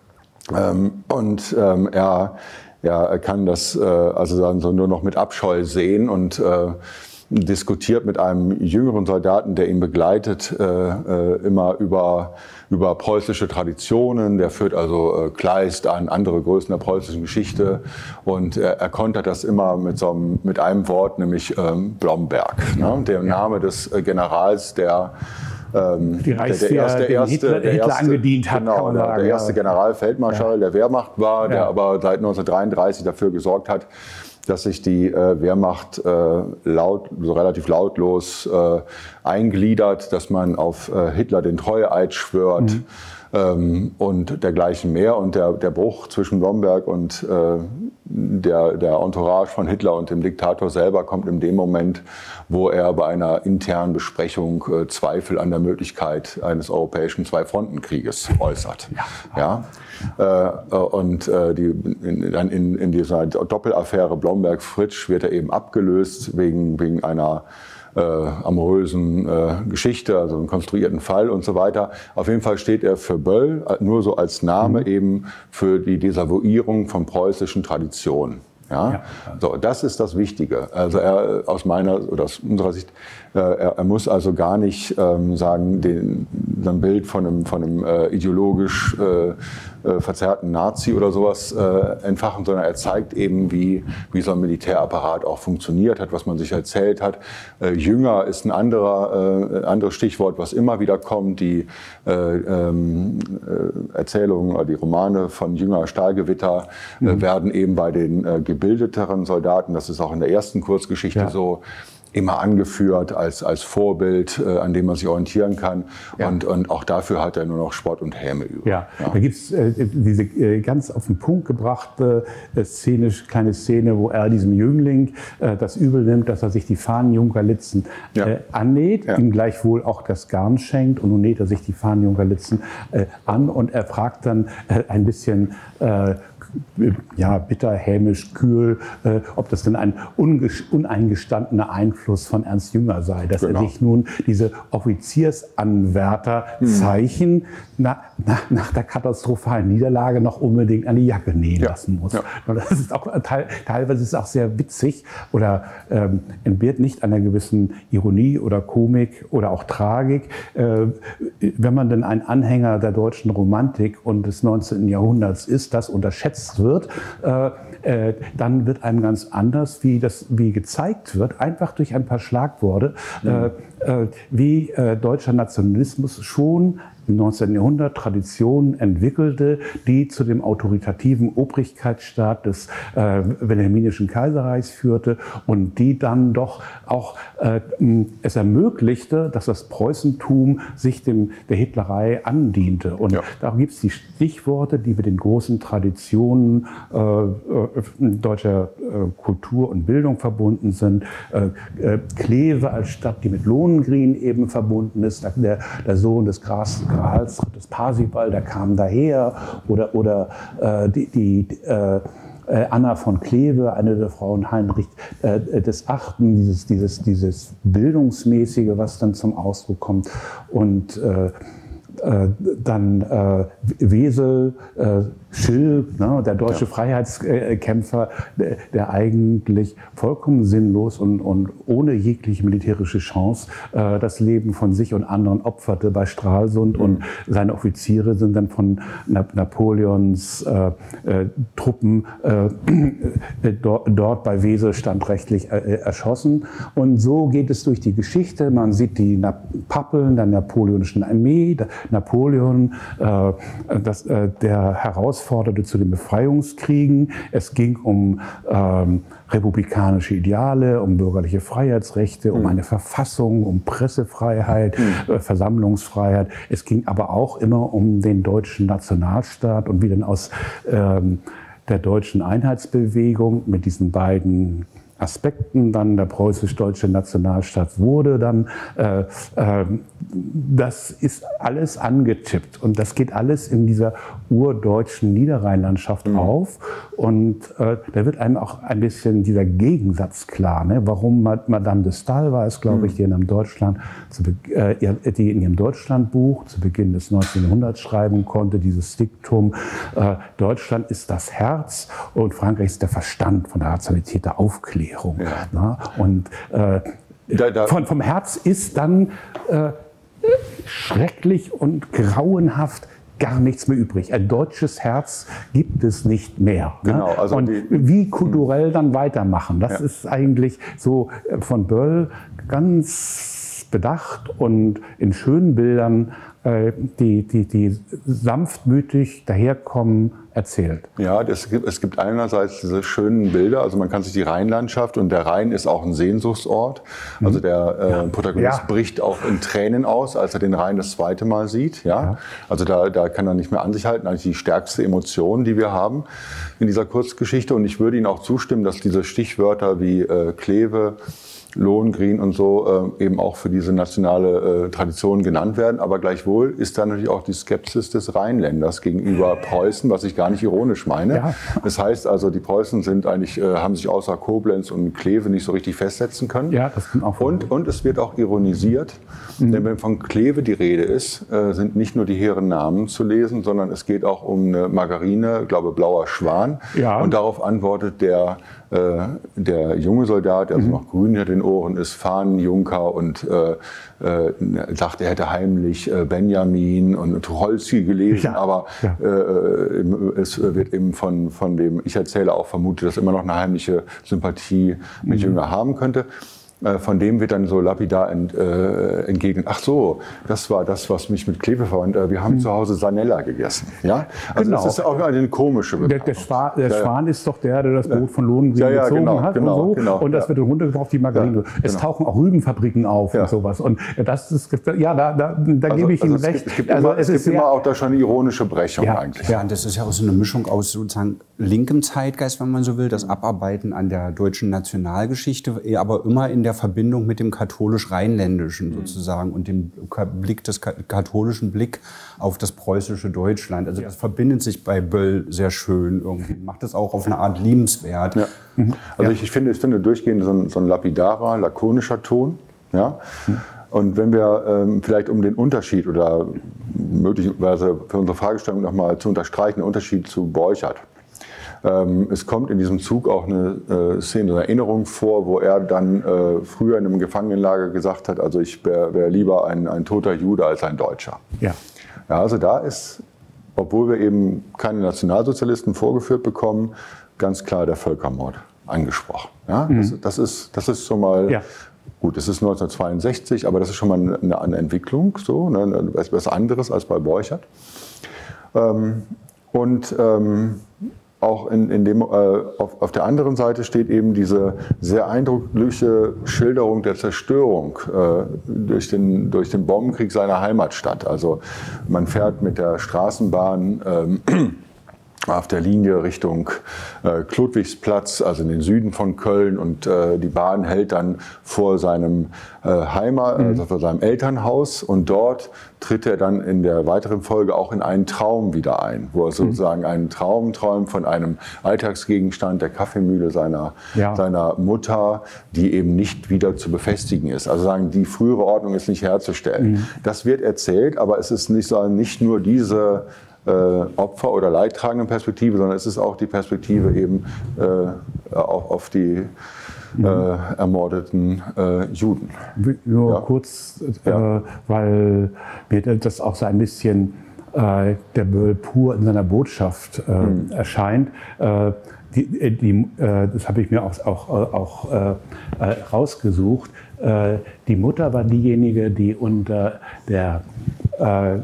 Ähm, und ähm, er, ja, er kann das äh, also dann so nur noch mit Abscheu sehen und äh, diskutiert mit einem jüngeren Soldaten, der ihn begleitet, äh, äh, immer über, über preußische Traditionen. Der führt also äh, Kleist an, andere Größen der preußischen Geschichte. Und er, er kontert das immer mit, so einem, mit einem Wort, nämlich ähm, Blomberg, ne? Der Name des äh, Generals, der Ähm, die Reichswehr, der, der, erste, der erste, Hitler, der Hitler erste, angedient hat, genau, kann man sagen, der erste ja. Generalfeldmarschall ja. der Wehrmacht war, der ja. aber seit neunzehnhundertdreiunddreißig dafür gesorgt hat, dass sich die äh, Wehrmacht äh, laut, so relativ lautlos äh, eingliedert, dass man auf äh, Hitler den Treueeid schwört. Mhm. Ähm, und dergleichen mehr. Und der, der Bruch zwischen Blomberg und äh, der, der Entourage von Hitler und dem Diktator selber kommt in dem Moment, wo er bei einer internen Besprechung äh, Zweifel an der Möglichkeit eines europäischen Zwei-Fronten-Krieges äußert. Ja. Ja? Äh, und äh, die, in, dann in, in dieser Doppelaffäre Blomberg-Fritsch wird er eben abgelöst wegen, wegen einer Äh, amorösen äh, Geschichte, also einen konstruierten Fall und so weiter. Auf jeden Fall steht er für Böll, nur so als Name mhm. eben für die Desavouierung von preußischen Traditionen. Ja? Ja. So, das ist das Wichtige. Also er aus meiner oder aus unserer Sicht, äh, er, er muss also gar nicht ähm, sagen, den, ein Bild von einem, von einem äh, ideologisch äh, äh, verzerrten Nazi oder sowas äh, entfachen, sondern er zeigt eben, wie, wie so ein Militärapparat auch funktioniert hat, was man sich erzählt hat. Äh, Jünger ist ein anderer, äh, anderes Stichwort, was immer wieder kommt. Die äh, ähm, äh, Erzählungen oder die Romane von Jünger Stahlgewitter äh, mhm. werden eben bei den äh, gebildeteren Soldaten, das ist auch in der ersten Kurzgeschichte ja. so, immer angeführt als, als Vorbild, äh, an dem man sich orientieren kann. Ja. Und, und auch dafür hat er nur noch Spott und Häme übrig. Ja. Ja. Da gibt es äh, diese äh, ganz auf den Punkt gebrachte äh, Szene, kleine Szene, wo er diesem Jüngling äh, das Übel nimmt, dass er sich die Fahnenjunkerlitzen ja. äh, annäht, ja. ihm gleichwohl auch das Garn schenkt. Und nun näht er sich die Fahnenjunkerlitzen äh, an und er fragt dann äh, ein bisschen äh, ja, bitter, hämisch, kühl, äh, ob das denn ein uneingestandener Einfluss von Ernst Jünger sei, dass genau. er sich nun diese Offiziersanwärterzeichen mhm. na, na, nach der katastrophalen Niederlage noch unbedingt an die Jacke nähen ja. lassen muss. Ja. Und das ist auch teil, teilweise ist es auch sehr witzig oder ähm, entbehrt nicht einer gewissen Ironie oder Komik oder auch Tragik. Äh, wenn man denn ein Anhänger der deutschen Romantik und des neunzehnten Jahrhunderts ist, das unterschätzt wird, äh, äh, dann wird einem ganz anders, wie das wie gezeigt wird, einfach durch ein paar Schlagworte, mhm. äh, äh, wie äh, deutscher Nationalismus schon im neunzehnten Jahrhundert Traditionen entwickelte, die zu dem autoritativen Obrigkeitsstaat des äh, Wilhelminischen Kaiserreichs führte und die dann doch auch äh, es ermöglichte, dass das Preußentum sich dem der Hitlerei andiente. Und ja. da gibt es die Stichworte, die mit den großen Traditionen äh, äh, deutscher äh, Kultur und Bildung verbunden sind. Äh, äh, Kleve als Stadt, die mit Lohengrin eben verbunden ist, der, der Sohn des Gras Grals, des Parsival, der kam daher, oder, oder äh, die, die äh, Anna von Kleve, eine der Frauen Heinrich äh, des Achten, dieses, dieses, dieses Bildungsmäßige, was dann zum Ausdruck kommt. Und äh, äh, dann äh, Wesel, äh, Schill, ne, der deutsche ja. Freiheitskämpfer, der, der eigentlich vollkommen sinnlos und, und ohne jegliche militärische Chance äh, das Leben von sich und anderen opferte bei Stralsund. Mhm. Und seine Offiziere sind dann von Na Napoleons äh, äh, Truppen äh, äh, dort, dort bei Wesel standrechtlich äh, erschossen. Und so geht es durch die Geschichte. Man sieht die Na Pappeln der napoleonischen Armee, Napoleon, äh, das, äh, der herausforderte zu den Befreiungskriegen. Es ging um ähm, republikanische Ideale, um bürgerliche Freiheitsrechte, um eine Verfassung, um Pressefreiheit, mhm. äh, Versammlungsfreiheit. Es ging aber auch immer um den deutschen Nationalstaat und wie denn aus ähm, der deutschen Einheitsbewegung mit diesen beiden Aspekten dann der preußisch-deutsche Nationalstaat wurde, dann äh, äh, das ist alles angetippt und das geht alles in dieser urdeutschen Niederrheinlandschaft mhm. auf und äh, da wird einem auch ein bisschen dieser Gegensatz klar, ne? Warum Madame de Staël war es, glaube ich, die in ihrem Deutschland, zu, äh, die in ihrem Deutschlandbuch zu Beginn des neunzehnhunderts schreiben konnte, dieses Diktum, äh, Deutschland ist das Herz und Frankreich ist der Verstand von der Rationalität der Aufklärung. Ja. Na, und äh, da, da. Von, vom Herz ist dann äh, schrecklich und grauenhaft gar nichts mehr übrig. Ein deutsches Herz gibt es nicht mehr. Genau, ne? also und die, wie kulturell dann weitermachen, das ja. ist eigentlich so von Böll ganz bedacht und in schönen Bildern, äh, die, die, die sanftmütig daherkommen, erzählt. Ja, es gibt, es gibt einerseits diese schönen Bilder, also man kann sich die Rheinlandschaft und der Rhein ist auch ein Sehnsuchtsort. Also der äh, ja. Protagonist ja. bricht auch in Tränen aus, als er den Rhein das zweite Mal sieht. Ja? ja. Also da, da kann er nicht mehr an sich halten. Eigentlich die stärkste Emotion, die wir haben in dieser Kurzgeschichte. Und ich würde Ihnen auch zustimmen, dass diese Stichwörter wie äh, Kleve, Lohengrin und so äh, eben auch für diese nationale äh, Tradition genannt werden. Aber gleichwohl ist da natürlich auch die Skepsis des Rheinländers gegenüber Preußen, was ich gar nicht ironisch meine. Ja. Das heißt also, die Preußen sind eigentlich, äh, haben sich außer Koblenz und Kleve nicht so richtig festsetzen können. Ja, das auch und, und es wird auch ironisiert, mhm. denn wenn von Kleve die Rede ist, äh, sind nicht nur die hehren Namen zu lesen, sondern es geht auch um eine Margarine, ich glaube Blauer Schwan. Ja. Und darauf antwortet der der junge Soldat, der also mhm. noch grün hinter den Ohren ist, Fahnenjunker und äh, äh, sagt, er hätte heimlich äh, Benjamin und Tucholsky gelesen, ja. aber ja. Äh, es wird eben von, von dem Ich-Erzähler auch vermutet, dass immer noch eine heimliche Sympathie mit mhm. Jünger haben könnte. Von dem wird dann so lapidar ent, äh, entgegnet, ach so, das war das, was mich mit Kleve verband. Wir haben mhm. zu Hause Sanella gegessen. Ja? Also genau. Das ist auch eine komische Der, der, Schwan, der ja, Schwan ist doch der, der das Boot von Lohengrin ja, ja, gezogen genau, hat genau, und so. Genau, und das ja. wird runtergeworfen auf die Margarine. Ja, es genau. tauchen auch Rübenfabriken auf ja. und sowas. Und das ist, ja, da, da, da also, gebe ich also Ihnen recht. Es gibt, es gibt, also immer, es gibt immer auch da schon eine ironische Brechung ja, eigentlich. Ja, und das ist ja auch so eine Mischung aus sozusagen linkem Zeitgeist, wenn man so will, das Abarbeiten an der deutschen Nationalgeschichte, aber immer in der Verbindung mit dem katholisch-rheinländischen sozusagen und dem Blick des katholischen Blick auf das preußische Deutschland. Also das verbindet sich bei Böll sehr schön irgendwie, macht es auch auf eine Art liebenswert. Ja. Mhm. Also ja. ich, ich, finde, ich finde durchgehend so ein, so ein lapidarer, lakonischer Ton. Ja? Mhm. Und wenn wir ähm, vielleicht um den Unterschied oder möglicherweise für unsere Fragestellung nochmal zu unterstreichen, den Unterschied zu Borchardt. Ähm, es kommt in diesem Zug auch eine äh, Szene, eine Erinnerung vor, wo er dann äh, früher in einem Gefangenenlager gesagt hat, also ich wäre wär lieber ein, ein toter Jude als ein Deutscher. Ja. Ja, also da ist, obwohl wir eben keine Nationalsozialisten vorgeführt bekommen, ganz klar der Völkermord angesprochen. Ja, mhm. das, das, ist, das ist schon mal... Ja. Gut, es ist neunzehnhundertzweiundsechzig, aber das ist schon mal eine, eine Entwicklung, so, ne, etwas anderes als bei Borchardt. Ähm, und ähm, auch in, in dem, äh, auf, auf der anderen Seite steht eben diese sehr eindrückliche Schilderung der Zerstörung äh, durch, den, durch den Bombenkrieg seiner Heimatstadt. Also man fährt mit der Straßenbahn ähm, auf der Linie Richtung äh, Chlodwigsplatz, also in den Süden von Köln, und äh, die Bahn hält dann vor seinem äh, Heimat, mhm. also vor seinem Elternhaus, und dort tritt er dann in der weiteren Folge auch in einen Traum wieder ein, wo er sozusagen einen Traum träumt von einem Alltagsgegenstand, der Kaffeemühle seiner, ja. seiner Mutter, die eben nicht wieder zu befestigen ist. Also sagen, die frühere Ordnung ist nicht herzustellen. Mhm. Das wird erzählt, aber es ist nicht, sagen, nicht nur diese Äh, Opfer- oder leidtragenden Perspektive, sondern es ist auch die Perspektive eben äh, auf, auf die äh, ermordeten äh, Juden. Nur ja. kurz, äh, ja. weil mir das auch so ein bisschen äh, der Böll pur in seiner Botschaft äh, mhm. erscheint. Äh, die, die, äh, das habe ich mir auch, auch, auch äh, rausgesucht. äh, die Mutter war diejenige, die unter der äh,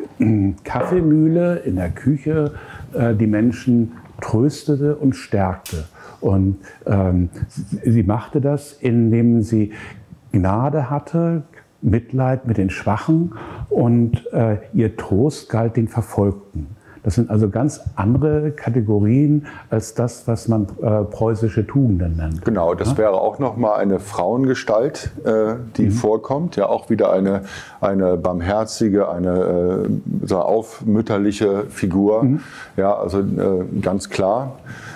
Kaffeemühle in der Küche äh, die Menschen tröstete und stärkte. Und ähm, sie machte das, indem sie Gnade hatte, Mitleid mit den Schwachen, und äh, ihr Trost galt den Verfolgten. Das sind also ganz andere Kategorien als das, was man äh, preußische Tugenden nennt. Genau, das ja? wäre auch nochmal eine Frauengestalt, äh, die mhm. vorkommt. Ja, auch wieder eine, eine barmherzige, eine äh, so aufmütterliche Figur. Mhm. Ja, also äh, ganz klar.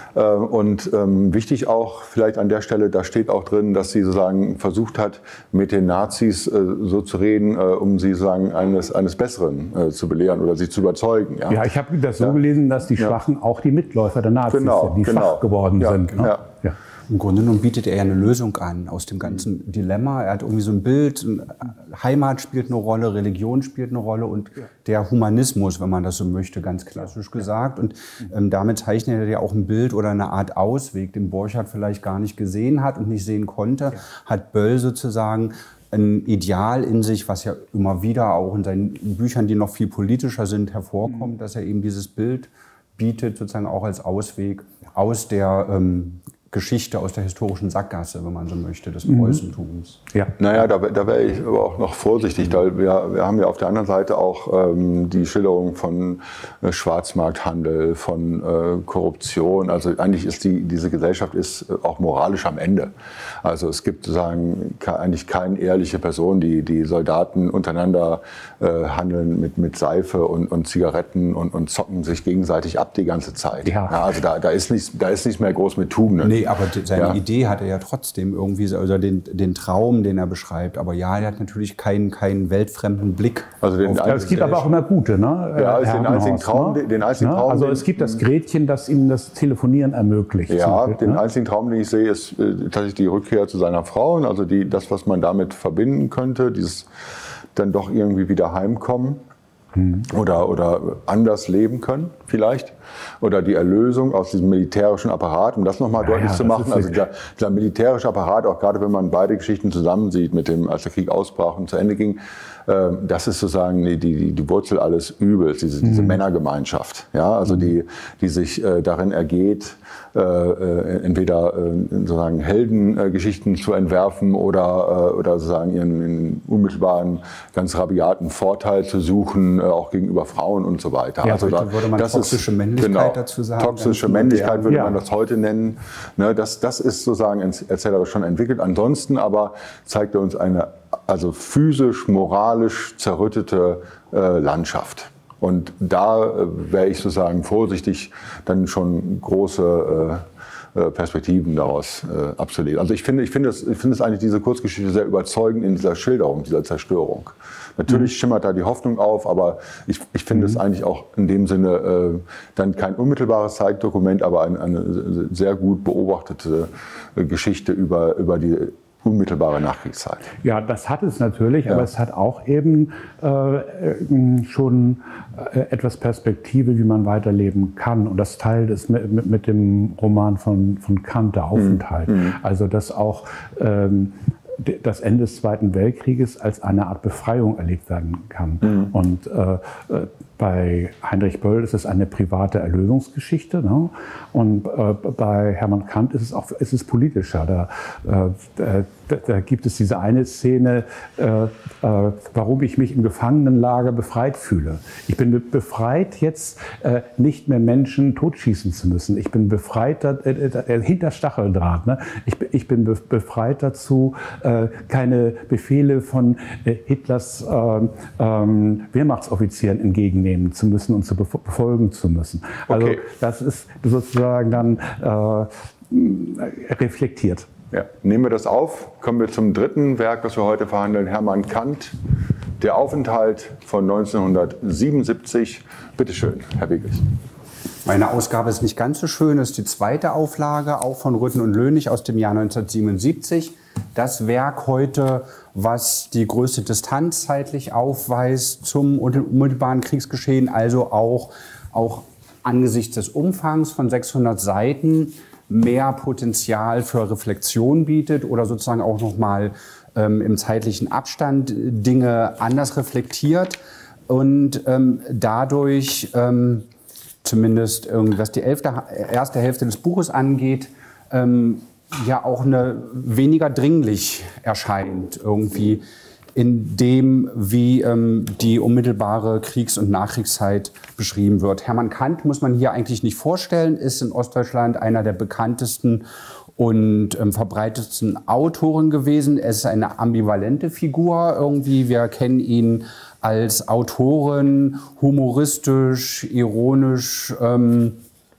Und ähm, wichtig auch vielleicht an der Stelle, da steht auch drin, dass sie sozusagen versucht hat, mit den Nazis äh, so zu reden, äh, um sie sozusagen eines, eines Besseren äh, zu belehren oder sie zu überzeugen. Ja, ja, ich habe das so ja. gelesen, dass die Schwachen ja. auch die Mitläufer der Nazis genau, sind, die genau. schwach geworden ja, sind. Ne? Ja. Ja. Im Grunde genommen bietet er ja eine Lösung an aus dem ganzen Dilemma. Er hat irgendwie so ein Bild, Heimat spielt eine Rolle, Religion spielt eine Rolle und der Humanismus, wenn man das so möchte, ganz klassisch gesagt. Und ähm, damit zeichnet er ja auch ein Bild oder eine Art Ausweg, den Borchardt vielleicht gar nicht gesehen hat und nicht sehen konnte, hat Böll sozusagen ein Ideal in sich, was ja immer wieder auch in seinen Büchern, die noch viel politischer sind, hervorkommt, dass er eben dieses Bild bietet, sozusagen auch als Ausweg aus der ähm, Geschichte, aus der historischen Sackgasse, wenn man so möchte, des Preußentums. Ja. Naja, da, da wäre ich aber auch noch vorsichtig, weil wir, wir haben ja auf der anderen Seite auch ähm, die Schilderung von äh, Schwarzmarkthandel, von äh, Korruption. Also eigentlich ist die, diese Gesellschaft ist auch moralisch am Ende. Also es gibt sozusagen eigentlich keine ehrliche Person, die, die Soldaten untereinander äh, handeln mit, mit Seife und, und Zigaretten und, und zocken sich gegenseitig ab die ganze Zeit. Ja. Ja, also da, da, ist nichts, da ist nichts mehr groß mit Tugenden. Nee, aber seine ja. Idee hat er ja trotzdem irgendwie, also den, den Traum, den er beschreibt. Aber ja, er hat natürlich keinen, keinen weltfremden Blick. Also den, ja, es gibt aber auch immer gute, ne? Ja, den einzigen Traum, ne? den einzigen Traum. Also es gibt das Gretchen, das ihm das Telefonieren ermöglicht. Ja, den ne? einzigen Traum, den ich sehe, ist äh, tatsächlich die Rückkehr zu seiner Frau. Also die, das, was man damit verbinden könnte, dieses dann doch irgendwie wieder heimkommen. Oder, oder anders leben können vielleicht. Oder die Erlösung aus diesem militärischen Apparat, um das nochmal ja, deutlich ja, zu machen. Also der, der militärische Apparat, auch gerade wenn man beide Geschichten zusammensieht, mit dem, als der Krieg ausbrach und zu Ende ging, äh, das ist sozusagen die, die, die Wurzel alles Übels, diese, diese mhm. Männergemeinschaft, ja? Also die, die sich äh, darin ergeht, äh, äh, entweder äh, sozusagen Heldengeschichten äh, zu entwerfen oder, äh, oder sozusagen ihren, ihren unmittelbaren, ganz rabiaten Vorteil zu suchen, äh, auch gegenüber Frauen und so weiter. Ja, also da würde man das toxische ist, Männlichkeit genau, dazu sagen. Toxische Männlichkeit würde ja. man das heute nennen. Ne, das, das ist sozusagen erzählerisch schon entwickelt. Ansonsten aber zeigt er uns eine also physisch, moralisch zerrüttete äh, Landschaft. Und da äh, wäre ich sozusagen vorsichtig, dann schon große äh, Perspektiven daraus äh, abzulegen. Also ich finde, ich finde es, ich finde es eigentlich diese Kurzgeschichte sehr überzeugend in dieser Schilderung, dieser Zerstörung. Natürlich schimmert da die Hoffnung auf, aber ich, ich finde mhm. es eigentlich auch in dem Sinne äh, dann kein unmittelbares Zeitdokument, aber ein, eine sehr gut beobachtete äh, Geschichte über, über die unmittelbare Nachkriegszeit. Ja, das hat es natürlich, ja. aber es hat auch eben äh, schon äh, etwas Perspektive, wie man weiterleben kann. Und das teilt es mit, mit, mit dem Roman von, von Kant, Der Aufenthalt. Mhm. Also, dass auch ähm, das Ende des Zweiten Weltkrieges als eine Art Befreiung erlebt werden kann. Mhm. Und äh, bei Heinrich Böll ist es eine private Erlösungsgeschichte, ne? Und äh, bei Hermann Kant ist es auch ist es politischer. Da, äh, da, da gibt es diese eine Szene, äh, äh, warum ich mich im Gefangenenlager befreit fühle. Ich bin befreit, jetzt äh, nicht mehr Menschen totschießen zu müssen. Ich bin befreit, äh, äh, hinter Stacheldraht. Ne? Ich, ich bin befreit dazu, äh, keine Befehle von äh, Hitlers äh, äh, Wehrmachtsoffizieren entgegennehmen zu müssen und zu befolgen zu müssen. Also okay. das ist sozusagen dann äh, reflektiert. Ja. Nehmen wir das auf, kommen wir zum dritten Werk, das wir heute verhandeln, Hermann Kant, Der Aufenthalt von neunzehnhundertsiebenundsiebzig. Bitte schön, Herr Weges. Meine Ausgabe ist nicht ganz so schön, das ist die zweite Auflage, auch von Rütten und Lönig aus dem Jahr neunzehnhundertsiebenundsiebzig. Das Werk heute, was die größte Distanz zeitlich aufweist zum unmittelbaren Kriegsgeschehen, also auch, auch angesichts des Umfangs von sechshundert Seiten mehr Potenzial für Reflexion bietet oder sozusagen auch nochmal ähm, im zeitlichen Abstand Dinge anders reflektiert und ähm, dadurch, ähm, zumindest was die elfte, erste Hälfte des Buches angeht, ähm, ja auch eine weniger dringlich erscheint irgendwie in dem, wie ähm, die unmittelbare Kriegs- und Nachkriegszeit beschrieben wird. Hermann Kant muss man hier eigentlich nicht vorstellen, ist in Ostdeutschland einer der bekanntesten und ähm, verbreitetsten Autoren gewesen. Er ist eine ambivalente Figur irgendwie. Wir kennen ihn als Autoren, humoristisch, ironisch, ähm,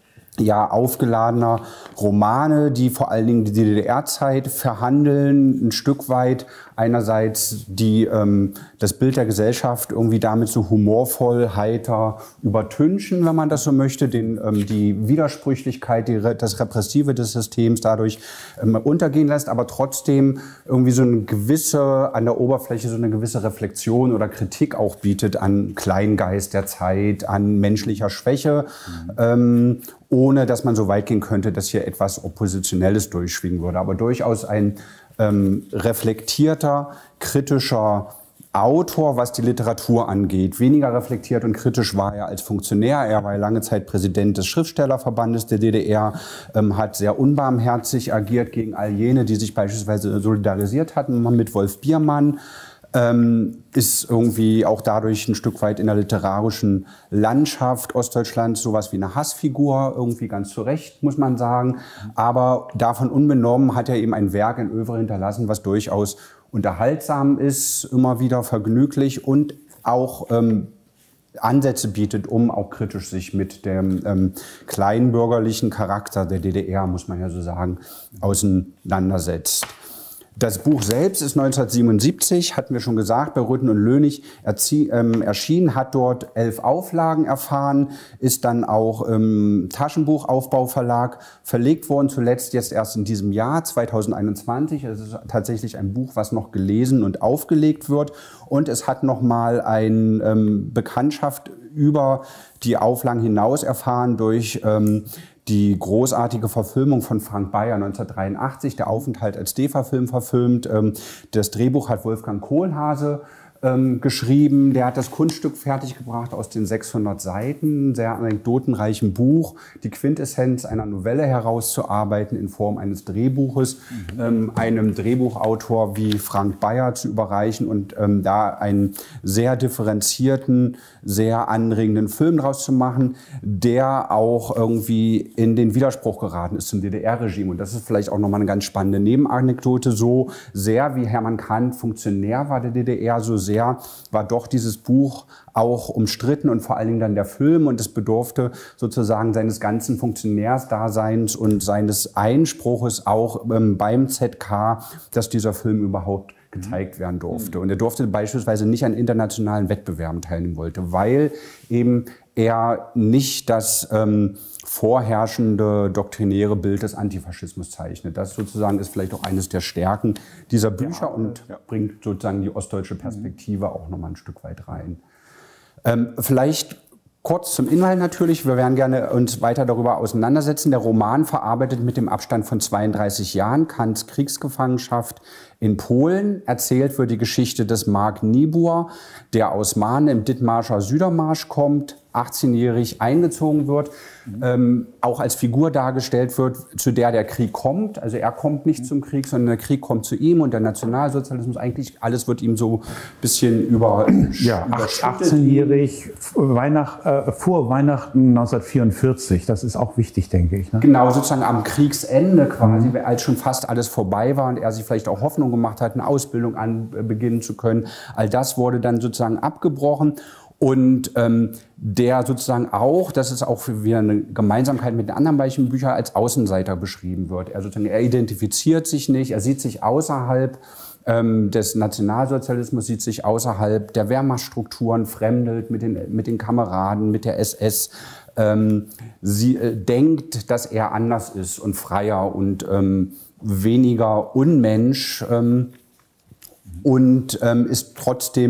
ja, aufgeladener Romane, die vor allen Dingen die D D R-Zeit verhandeln, ein Stück weit einerseits die, ähm, das Bild der Gesellschaft irgendwie damit so humorvoll, heiter übertünchen, wenn man das so möchte, den, ähm, die Widersprüchlichkeit, die, das Repressive des Systems dadurch ähm, untergehen lässt, aber trotzdem irgendwie so eine gewisse, an der Oberfläche so eine gewisse Reflexion oder Kritik auch bietet an Kleingeist der Zeit, an menschlicher Schwäche, mhm. ähm, ohne dass man so weit gehen könnte, dass hier etwas Oppositionelles durchschwingen würde. Aber durchaus ein ähm, reflektierter, kritischer Autor, was die Literatur angeht. Weniger reflektiert und kritisch war er als Funktionär. Er war lange Zeit Präsident des Schriftstellerverbandes der D D R, ähm, hat sehr unbarmherzig agiert gegen all jene, die sich beispielsweise solidarisiert hatten mit Wolf Biermann. Ähm, ist irgendwie auch dadurch ein Stück weit in der literarischen Landschaft Ostdeutschlands sowas wie eine Hassfigur, irgendwie ganz zu Recht, muss man sagen. Aber davon unbenommen hat er eben ein Werk in Övre hinterlassen, was durchaus unterhaltsam ist, immer wieder vergnüglich und auch ähm, Ansätze bietet, um auch kritisch sich mit dem ähm, kleinbürgerlichen Charakter der D D R, muss man ja so sagen, auseinandersetzt. Das Buch selbst ist neunzehnhundertsiebenundsiebzig, hatten wir schon gesagt, bei Rütten und Lönig ähm, erschienen, hat dort elf Auflagen erfahren, ist dann auch im Taschenbuchaufbauverlag verlegt worden, zuletzt jetzt erst in diesem Jahr, zweitausendeinundzwanzig. Es ist tatsächlich ein Buch, was noch gelesen und aufgelegt wird. Und es hat nochmal eine ähm, Bekanntschaft über die Auflagen hinaus erfahren durch ähm, die großartige Verfilmung von Frank Bayer neunzehnhundertdreiundachtzig, der Aufenthalt als DEFA-Film verfilmt. Das Drehbuch hat Wolfgang Kohlhase ähm, geschrieben. Der hat das Kunststück fertiggebracht aus den sechshundert Seiten, sehr anekdotenreichen Buch, die Quintessenz einer Novelle herauszuarbeiten in Form eines Drehbuches, mhm. ähm, einem Drehbuchautor wie Frank Bayer zu überreichen und ähm, da einen sehr differenzierten, sehr anregenden Film draus zu machen, der auch irgendwie in den Widerspruch geraten ist zum D D R-Regime. Und das ist vielleicht auch nochmal eine ganz spannende Nebenanekdote. So sehr wie Hermann Kant Funktionär war der D D R, so sehr war doch dieses Buch auch umstritten und vor allen Dingen dann der Film. Und es bedurfte sozusagen seines ganzen Funktionärsdaseins und seines Einspruches auch ähm, beim Z K, dass dieser Film überhaupt gezeigt werden durfte. Und er durfte beispielsweise nicht an internationalen Wettbewerben teilnehmen wollte, weil eben er nicht das ähm, vorherrschende doktrinäre Bild des Antifaschismus zeichnet. Das sozusagen ist vielleicht auch eines der Stärken dieser Bücher ja, und ja. bringt sozusagen die ostdeutsche Perspektive mhm. auch nochmal ein Stück weit rein. Ähm, vielleicht kurz zum Inhalt natürlich. Wir werden gerne uns weiter darüber auseinandersetzen. Der Roman verarbeitet mit dem Abstand von zweiunddreißig Jahren Kants Kriegsgefangenschaft in Polen. Erzählt wird die Geschichte des Mark Niebuhr, der aus Mahn im Dithmarscher Südermarsch kommt, achtzehnjährig eingezogen wird, mhm. ähm, auch als Figur dargestellt wird, zu der der Krieg kommt. Also er kommt nicht mhm. zum Krieg, sondern der Krieg kommt zu ihm und der Nationalsozialismus, eigentlich alles wird ihm so ein bisschen über... Ja, achtzehnjährig, Weihnacht, äh, vor Weihnachten neunzehnhundertvierundvierzig, das ist auch wichtig, denke ich. Ne? Genau, sozusagen am Kriegsende quasi, mhm. als schon fast alles vorbei war und er sich vielleicht auch Hoffnung gemacht hat, eine Ausbildung an, äh, beginnen zu können. All das wurde dann sozusagen abgebrochen. Und ähm, der sozusagen auch, das ist auch wieder eine Gemeinsamkeit mit den anderen beiden Büchern, als Außenseiter beschrieben wird. Er, sozusagen, er identifiziert sich nicht, er sieht sich außerhalb ähm, des Nationalsozialismus, sieht sich außerhalb der Wehrmachtsstrukturen, fremdelt mit den, mit den Kameraden, mit der S S. Ähm, sie äh, denkt, dass er anders ist und freier und ähm, weniger Unmensch ähm, und ähm, ist trotzdem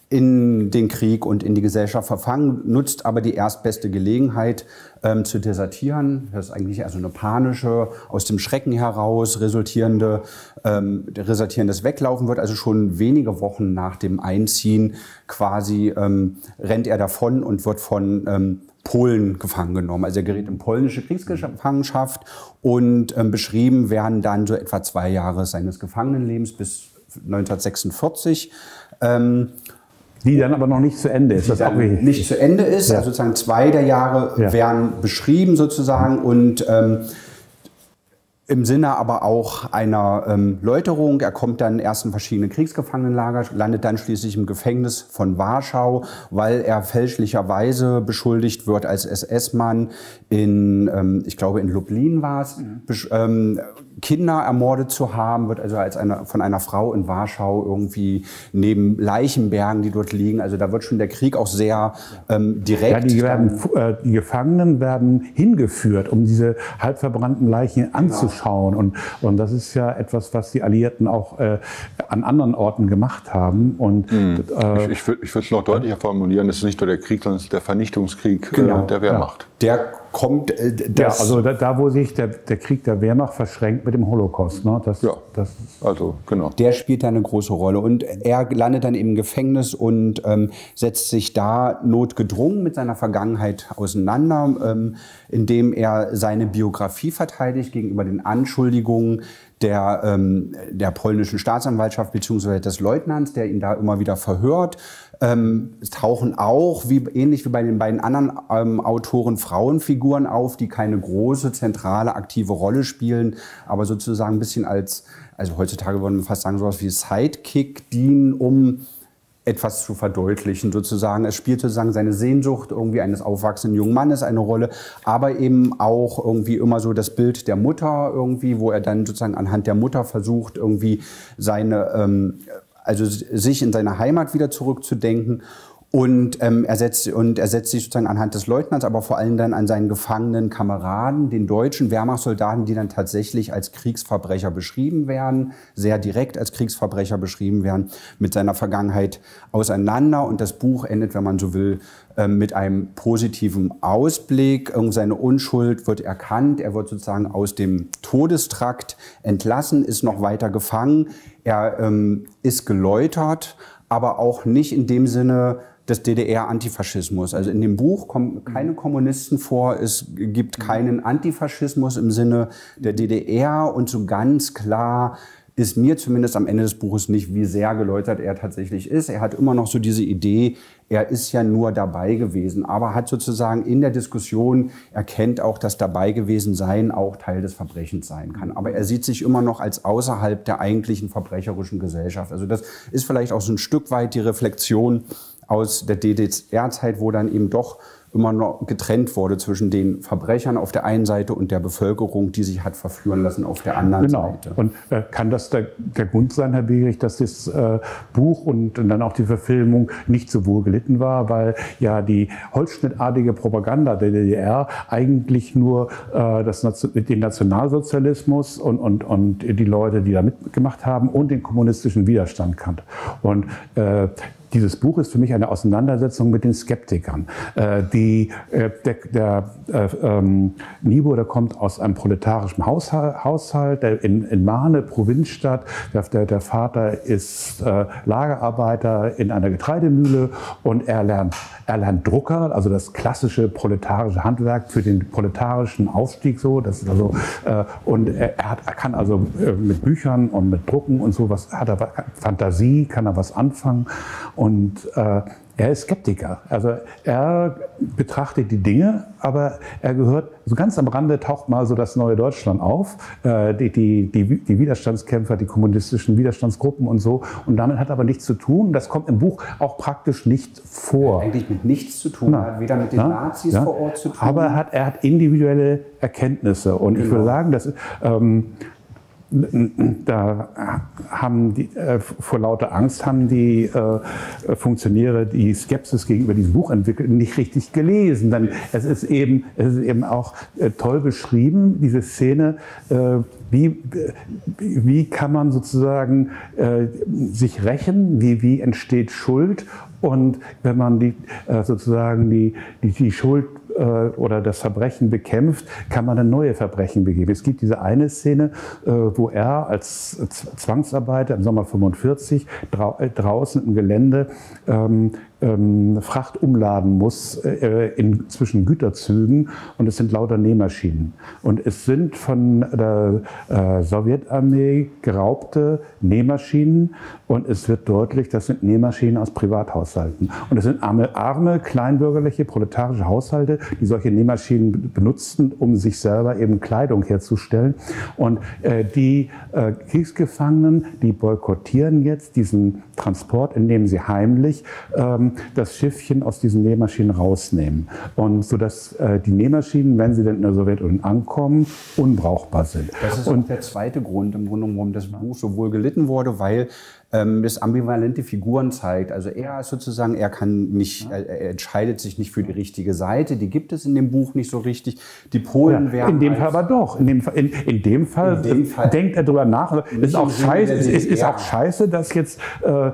in den Krieg und in die Gesellschaft verfangen, nutzt aber die erstbeste Gelegenheit ähm, zu desertieren. Das ist eigentlich also eine panische, aus dem Schrecken heraus resultierende, ähm, resultierendes Weglaufen wird. Also schon wenige Wochen nach dem Einziehen quasi ähm, rennt er davon und wird von ähm, Polen gefangen genommen. Also er gerät in polnische Kriegsgefangenschaft und ähm, beschrieben werden dann so etwa zwei Jahre seines Gefangenenlebens bis neunzehnhundertsechsundvierzig. Ähm, Die dann aber noch nicht zu Ende ist. Die das auch dann nicht zu Ende ist. Ja. Also sozusagen zwei der Jahre Ja. werden beschrieben sozusagen und ähm, im Sinne aber auch einer ähm, Läuterung. Er kommt dann erst in verschiedene Kriegsgefangenenlager, landet dann schließlich im Gefängnis von Warschau, weil er fälschlicherweise beschuldigt wird, als S S-Mann in, ähm, ich glaube in Lublin war es, mhm. ähm, Kinder ermordet zu haben, wird also als eine, von einer Frau in Warschau irgendwie neben Leichenbergen, die dort liegen. Also da wird schon der Krieg auch sehr ähm, direkt. Ja, die, werden, äh, die Gefangenen werden hingeführt, um diese halbverbrannten Leichen anzuschauen. Genau. Und, und das ist ja etwas, was die Alliierten auch äh, an anderen Orten gemacht haben. Und, hm. äh, ich ich würde ich es noch deutlicher formulieren, es ist nicht nur der Krieg, sondern es ist der Vernichtungskrieg genau. äh, der Wehrmacht. Ja. Der kommt... Äh, das ja, also da, da, wo sich der, der Krieg der Wehrmacht verschränkt mit dem Holocaust. Ne? Das, ja, das, also genau. Der spielt da eine große Rolle. Und er landet dann im Gefängnis und ähm, setzt sich da notgedrungen mit seiner Vergangenheit auseinander, ähm, indem er seine Biografie verteidigt gegenüber den Anschuldigungen der, ähm, der polnischen Staatsanwaltschaft bzw. des Leutnants, der ihn da immer wieder verhört. Ähm, es tauchen auch, wie, ähnlich wie bei den beiden anderen ähm, Autoren, Frauenfiguren auf, die keine große, zentrale, aktive Rolle spielen, aber sozusagen ein bisschen als, also heutzutage würden wir fast sagen, sowas wie Sidekick dienen, um etwas zu verdeutlichen sozusagen. Es spielt sozusagen seine Sehnsucht irgendwie eines aufwachsenden jungen Mannes eine Rolle, aber eben auch irgendwie immer so das Bild der Mutter irgendwie, wo er dann sozusagen anhand der Mutter versucht, irgendwie seine, ähm, also sich in seine Heimat wieder zurückzudenken. Und, ähm, er setzt, und er setzt sich sozusagen anhand des Leutnants, aber vor allem dann an seinen gefangenen Kameraden, den deutschen Wehrmachtssoldaten, die dann tatsächlich als Kriegsverbrecher beschrieben werden, sehr direkt als Kriegsverbrecher beschrieben werden, mit seiner Vergangenheit auseinander. Und das Buch endet, wenn man so will, ähm, mit einem positiven Ausblick. Seine Unschuld wird erkannt, er wird sozusagen aus dem Todestrakt entlassen, ist noch weiter gefangen, er ähm, ist geläutert, aber auch nicht in dem Sinne des D D R-Antifaschismus. Also in dem Buch kommen keine Kommunisten vor, es gibt keinen Antifaschismus im Sinne der D D R und so ganz klar ist mir zumindest am Ende des Buches nicht, wie sehr geläutert er tatsächlich ist. Er hat immer noch so diese Idee, er ist ja nur dabei gewesen, aber hat sozusagen in der Diskussion erkennt auch, dass dabei gewesen sein auch Teil des Verbrechens sein kann. Aber er sieht sich immer noch als außerhalb der eigentlichen verbrecherischen Gesellschaft. Also das ist vielleicht auch so ein Stück weit die Reflexion aus der D D R-Zeit, wo dann eben doch immer noch getrennt wurde zwischen den Verbrechern auf der einen Seite und der Bevölkerung, die sich hat verführen lassen auf der anderen genau. Seite. Und äh, kann das der, der Grund sein, Herr Begerich, dass das äh, Buch und, und dann auch die Verfilmung nicht so wohl gelitten war, weil ja die holzschnittartige Propaganda der D D R eigentlich nur äh, das, den Nationalsozialismus und, und, und die Leute, die da mitgemacht haben, und den kommunistischen Widerstand kannte. Und äh, dieses Buch ist für mich eine Auseinandersetzung mit den Skeptikern. Äh, die, äh, der der äh, ähm, Niebuhr, der kommt aus einem proletarischen Haushalt, Haushalt der in, in Marne, Provinzstadt. Der, der, der Vater ist äh, Lagerarbeiter in einer Getreidemühle und er lernt, er lernt Drucker, also das klassische proletarische Handwerk für den proletarischen Aufstieg. So, das ist also, äh, und er, er, hat, er kann also äh, mit Büchern und mit Drucken und so was, hat er Fantasie, kann er was anfangen. Und äh, er ist Skeptiker. Also er betrachtet die Dinge, aber er gehört, so ganz am Rande taucht mal so das neue Deutschland auf, äh, die, die, die, die Widerstandskämpfer, die kommunistischen Widerstandsgruppen und so. Und damit hat aber nichts zu tun. Das kommt im Buch auch praktisch nicht vor. Eigentlich mit nichts zu tun, Na, hat weder mit den na, Nazis ja. vor Ort zu tun. Aber er hat, er hat individuelle Erkenntnisse. Und genau. Ich würde sagen, dass ähm, da haben die, äh, vor lauter Angst haben die äh, Funktionäre die Skepsis gegenüber diesem Buch entwickelt, nicht richtig gelesen. Denn es ist eben, es ist eben auch äh, toll beschrieben, diese Szene, äh, wie, wie kann man sozusagen äh, sich rächen, wie, wie entsteht Schuld Und wenn man die, äh, sozusagen die, die, die Schuld äh, oder das Verbrechen bekämpft, kann man dann neue Verbrechen begehen. Es gibt diese eine Szene, äh, wo er als Zwangsarbeiter im Sommer fünfundvierzig drau äh, draußen im Gelände ähm, ähm, Fracht umladen muss äh, in, zwischen Güterzügen, und es sind lauter Nähmaschinen. Und es sind von der äh, Sowjetarmee geraubte Nähmaschinen, und es wird deutlich, das sind Nähmaschinen aus Privathaushalten. Und es sind arme, arme kleinbürgerliche, proletarische Haushalte, die solche Nähmaschinen benutzten, um sich selber eben Kleidung herzustellen. Und äh, die äh, Kriegsgefangenen, die boykottieren jetzt diesen Transport, indem sie heimlich ähm, das Schiffchen aus diesen Nähmaschinen rausnehmen. Und sodass äh, die Nähmaschinen, wenn sie dann in der Sowjetunion ankommen, unbrauchbar sind. Das ist und auch der zweite Grund, im Grunde, warum das Buch so wohl gelitten wurde, weil ähm, es ambivalente Figuren zeigt. Also er ist sozusagen, er kann nicht, er, er entscheidet sich nicht für die richtige Seite. Die gibt es in dem Buch nicht so richtig. Die Polen ja, werden in dem Fall aber doch. In dem, in, in dem Fall, in dem Fall denkt er darüber nach. Es ist auch scheiße, es ist, ist auch scheiße, dass jetzt äh,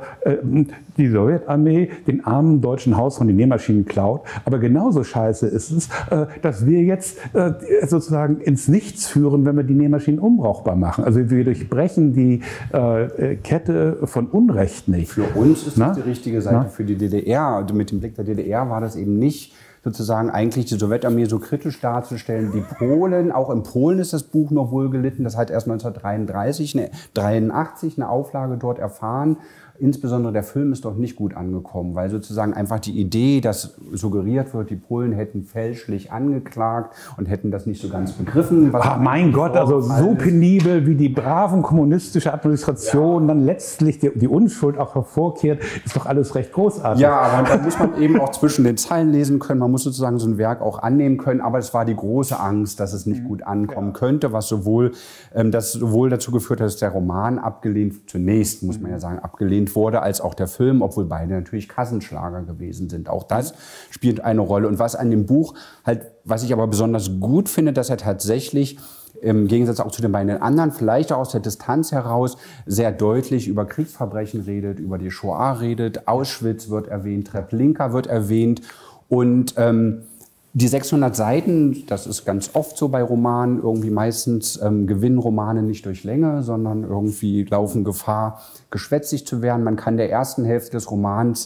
die Sowjetarmee den armen deutschen Hausfrauen die Nähmaschinen klaut. Aber genauso scheiße ist es, äh, dass wir jetzt äh, sozusagen ins Nichts führen, wenn wir die Nähmaschinen unbrauchbar machen. Also wir durchbrechen die äh, Kette von Unrecht nicht. Für uns ist Na? das die richtige Seite. Na? Für die D D R. Also mit dem Blick der D D R war das eben nicht sozusagen eigentlich die Sowjetarmee so kritisch darzustellen. Die Polen, auch in Polen ist das Buch noch wohl gelitten. Das hat erst neunzehnhundertdreiunddreißig, ne, dreiundachtzig eine Auflage dort erfahren. Insbesondere der Film ist dort nicht gut angekommen, weil sozusagen einfach die Idee, dass suggeriert wird, die Polen hätten fälschlich angeklagt und hätten das nicht so ganz begriffen. Was Ach, mein Gott, also so penibel, wie die braven kommunistische Administration ja. dann letztlich die, die Unschuld auch hervorkehrt, ist doch alles recht großartig. Ja, aber da muss man eben auch zwischen den Zeilen lesen können. Man muss sozusagen so ein Werk auch annehmen können. Aber es war die große Angst, dass es nicht gut ankommen ja. könnte, was sowohl, ähm, das sowohl dazu geführt hat, dass der Roman abgelehnt, zunächst muss man ja sagen, abgelehnt wurde, als auch der Film, obwohl beide natürlich Kassenschlager gewesen sind. Auch das spielt eine Rolle. Und was an dem Buch halt, was ich aber besonders gut finde, dass er tatsächlich im Gegensatz auch zu den beiden anderen, vielleicht auch aus der Distanz heraus, sehr deutlich über Kriegsverbrechen redet, über die Shoah redet, Auschwitz wird erwähnt, Treblinka wird erwähnt und ähm, die sechshundert Seiten, das ist ganz oft so bei Romanen, irgendwie meistens ähm, gewinnen Romane nicht durch Länge, sondern irgendwie laufen Gefahr, geschwätzig zu werden. Man kann der ersten Hälfte des Romans,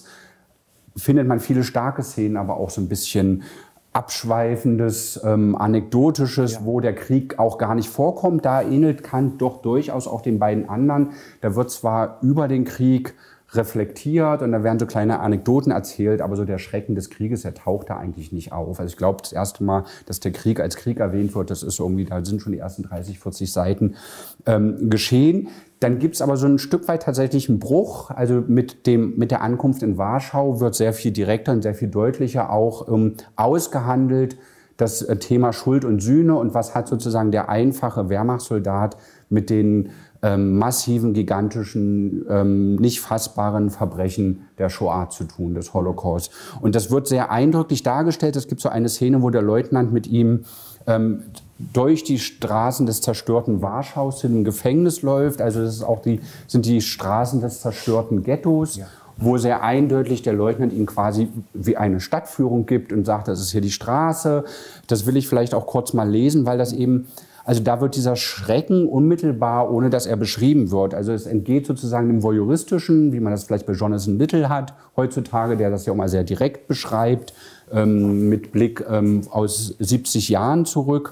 findet man viele starke Szenen, aber auch so ein bisschen abschweifendes, ähm, anekdotisches, ja. wo der Krieg auch gar nicht vorkommt. Da ähnelt Kant doch durchaus auch den beiden anderen. Da wird zwar über den Krieg reflektiert und da werden so kleine Anekdoten erzählt, aber so der Schrecken des Krieges, der taucht da eigentlich nicht auf. Also ich glaube, das erste Mal, dass der Krieg als Krieg erwähnt wird, das ist irgendwie, da sind schon die ersten dreißig, vierzig Seiten ähm, geschehen. Dann gibt es aber so ein Stück weit tatsächlich einen Bruch. Also mit, dem, mit der Ankunft in Warschau wird sehr viel direkter und sehr viel deutlicher auch ähm, ausgehandelt, das äh, Thema Schuld und Sühne und was hat sozusagen der einfache Wehrmachtssoldat mit den ähm, massiven, gigantischen, ähm, nicht fassbaren Verbrechen der Shoah zu tun, des Holocaust. Und das wird sehr eindrücklich dargestellt. Es gibt so eine Szene, wo der Leutnant mit ihm ähm, durch die Straßen des zerstörten Warschaus in ein Gefängnis läuft. Also das ist auch die, sind die Straßen des zerstörten Ghettos. Ja. Wo sehr eindeutig der Leutnant ihm quasi wie eine Stadtführung gibt und sagt, das ist hier die Straße. Das will ich vielleicht auch kurz mal lesen, weil das eben, also da wird dieser Schrecken unmittelbar, ohne dass er beschrieben wird. Also es entgeht sozusagen dem Voyeuristischen, wie man das vielleicht bei Jonathan Littell hat heutzutage, der das ja auch mal sehr direkt beschreibt, ähm, mit Blick ähm, aus siebzig Jahren zurück.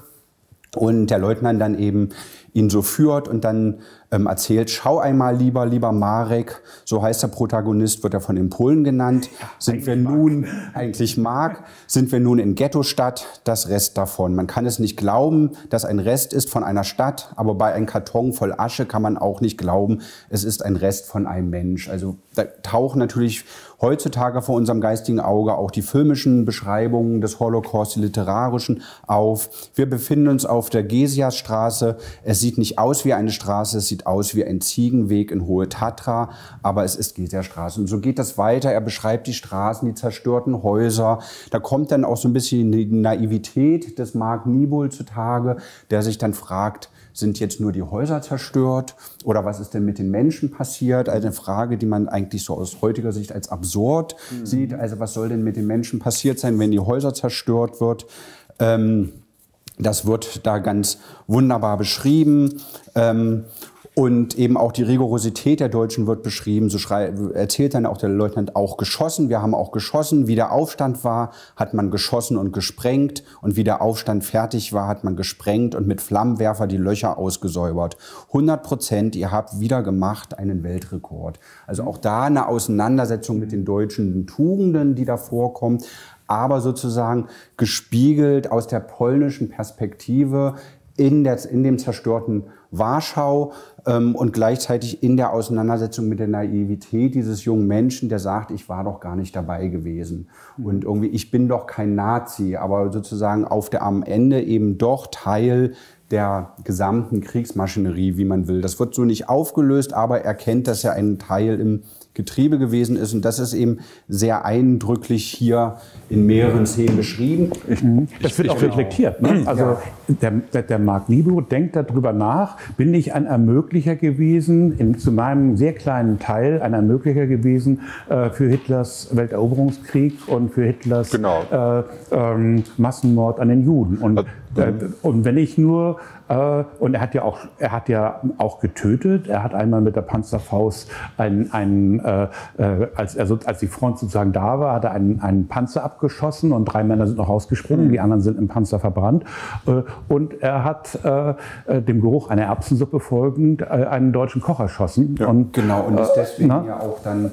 Und der Leutnant dann eben ihn so führt und dann ähm, erzählt, schau einmal lieber, lieber Marek, so heißt der Protagonist, wird er von den Polen genannt, sind wir nun, eigentlich Mark, sind wir nun in Ghettostadt, das Rest davon. Man kann es nicht glauben, dass ein Rest ist von einer Stadt, aber bei einem Karton voll Asche kann man auch nicht glauben, es ist ein Rest von einem Mensch. Also da tauchen natürlich heutzutage vor unserem geistigen Auge auch die filmischen Beschreibungen des Holocaust, die literarischen auf. Wir befinden uns auf der Gesiasstraße. Es sieht nicht aus wie eine Straße, es sieht aus wie ein Ziegenweg in Hohe Tatra, aber es ist Geserstraße. Und so geht das weiter. Er beschreibt die Straßen, die zerstörten Häuser. Da kommt dann auch so ein bisschen die Naivität des Mark Niebold zutage, der sich dann fragt, sind jetzt nur die Häuser zerstört oder was ist denn mit den Menschen passiert? Also eine Frage, die man eigentlich so aus heutiger Sicht als absurd mhm. sieht. Also was soll denn mit den Menschen passiert sein, wenn die Häuser zerstört wird? Ähm, das wird da ganz wunderbar beschrieben. Ähm, Und eben auch die Rigorosität der Deutschen wird beschrieben. So erzählt dann auch der Leutnant, auch geschossen. Wir haben auch geschossen. Wie der Aufstand war, hat man geschossen und gesprengt. Und wie der Aufstand fertig war, hat man gesprengt und mit Flammenwerfer die Löcher ausgesäubert. hundert Prozent, ihr habt wieder gemacht einen Weltrekord. Also auch da eine Auseinandersetzung mit den deutschen Tugenden, die da vorkommt. Aber sozusagen gespiegelt aus der polnischen Perspektive in, der, in dem zerstörten Warschau ähm, und gleichzeitig in der Auseinandersetzung mit der Naivität dieses jungen Menschen, der sagt, ich war doch gar nicht dabei gewesen. Mhm. Und irgendwie, ich bin doch kein Nazi, aber sozusagen auf der, am Ende eben doch Teil der gesamten Kriegsmaschinerie, wie man will. Das wird so nicht aufgelöst, aber er kennt, dass er ein Teil im Getriebe gewesen ist. Und das ist eben sehr eindrücklich hier in mehreren Szenen beschrieben. Ich, das wird auch genau reflektiert. Ne? Also ja. der, der, der Mark Niebold denkt darüber nach, bin ich ein Ermöglicher gewesen, in, zu meinem sehr kleinen Teil ein Ermöglicher gewesen äh, für Hitlers Welteroberungskrieg und für Hitlers genau. äh, ähm, Massenmord an den Juden. Und, äh, und wenn ich nur äh, und er hat ja auch, er hat ja auch getötet. Er hat einmal mit der Panzerfaust einen, einen äh, äh, als, also, als die Front sozusagen da war, hat er einen, einen Panzer abgeschossen und drei Männer sind noch rausgesprungen, mhm. die anderen sind im Panzer verbrannt. Äh, und er hat äh, dem Geruch einer Erbsensuppe folgend äh, einen deutschen Koch erschossen. Ja, und, genau, und ist deswegen äh, ja auch dann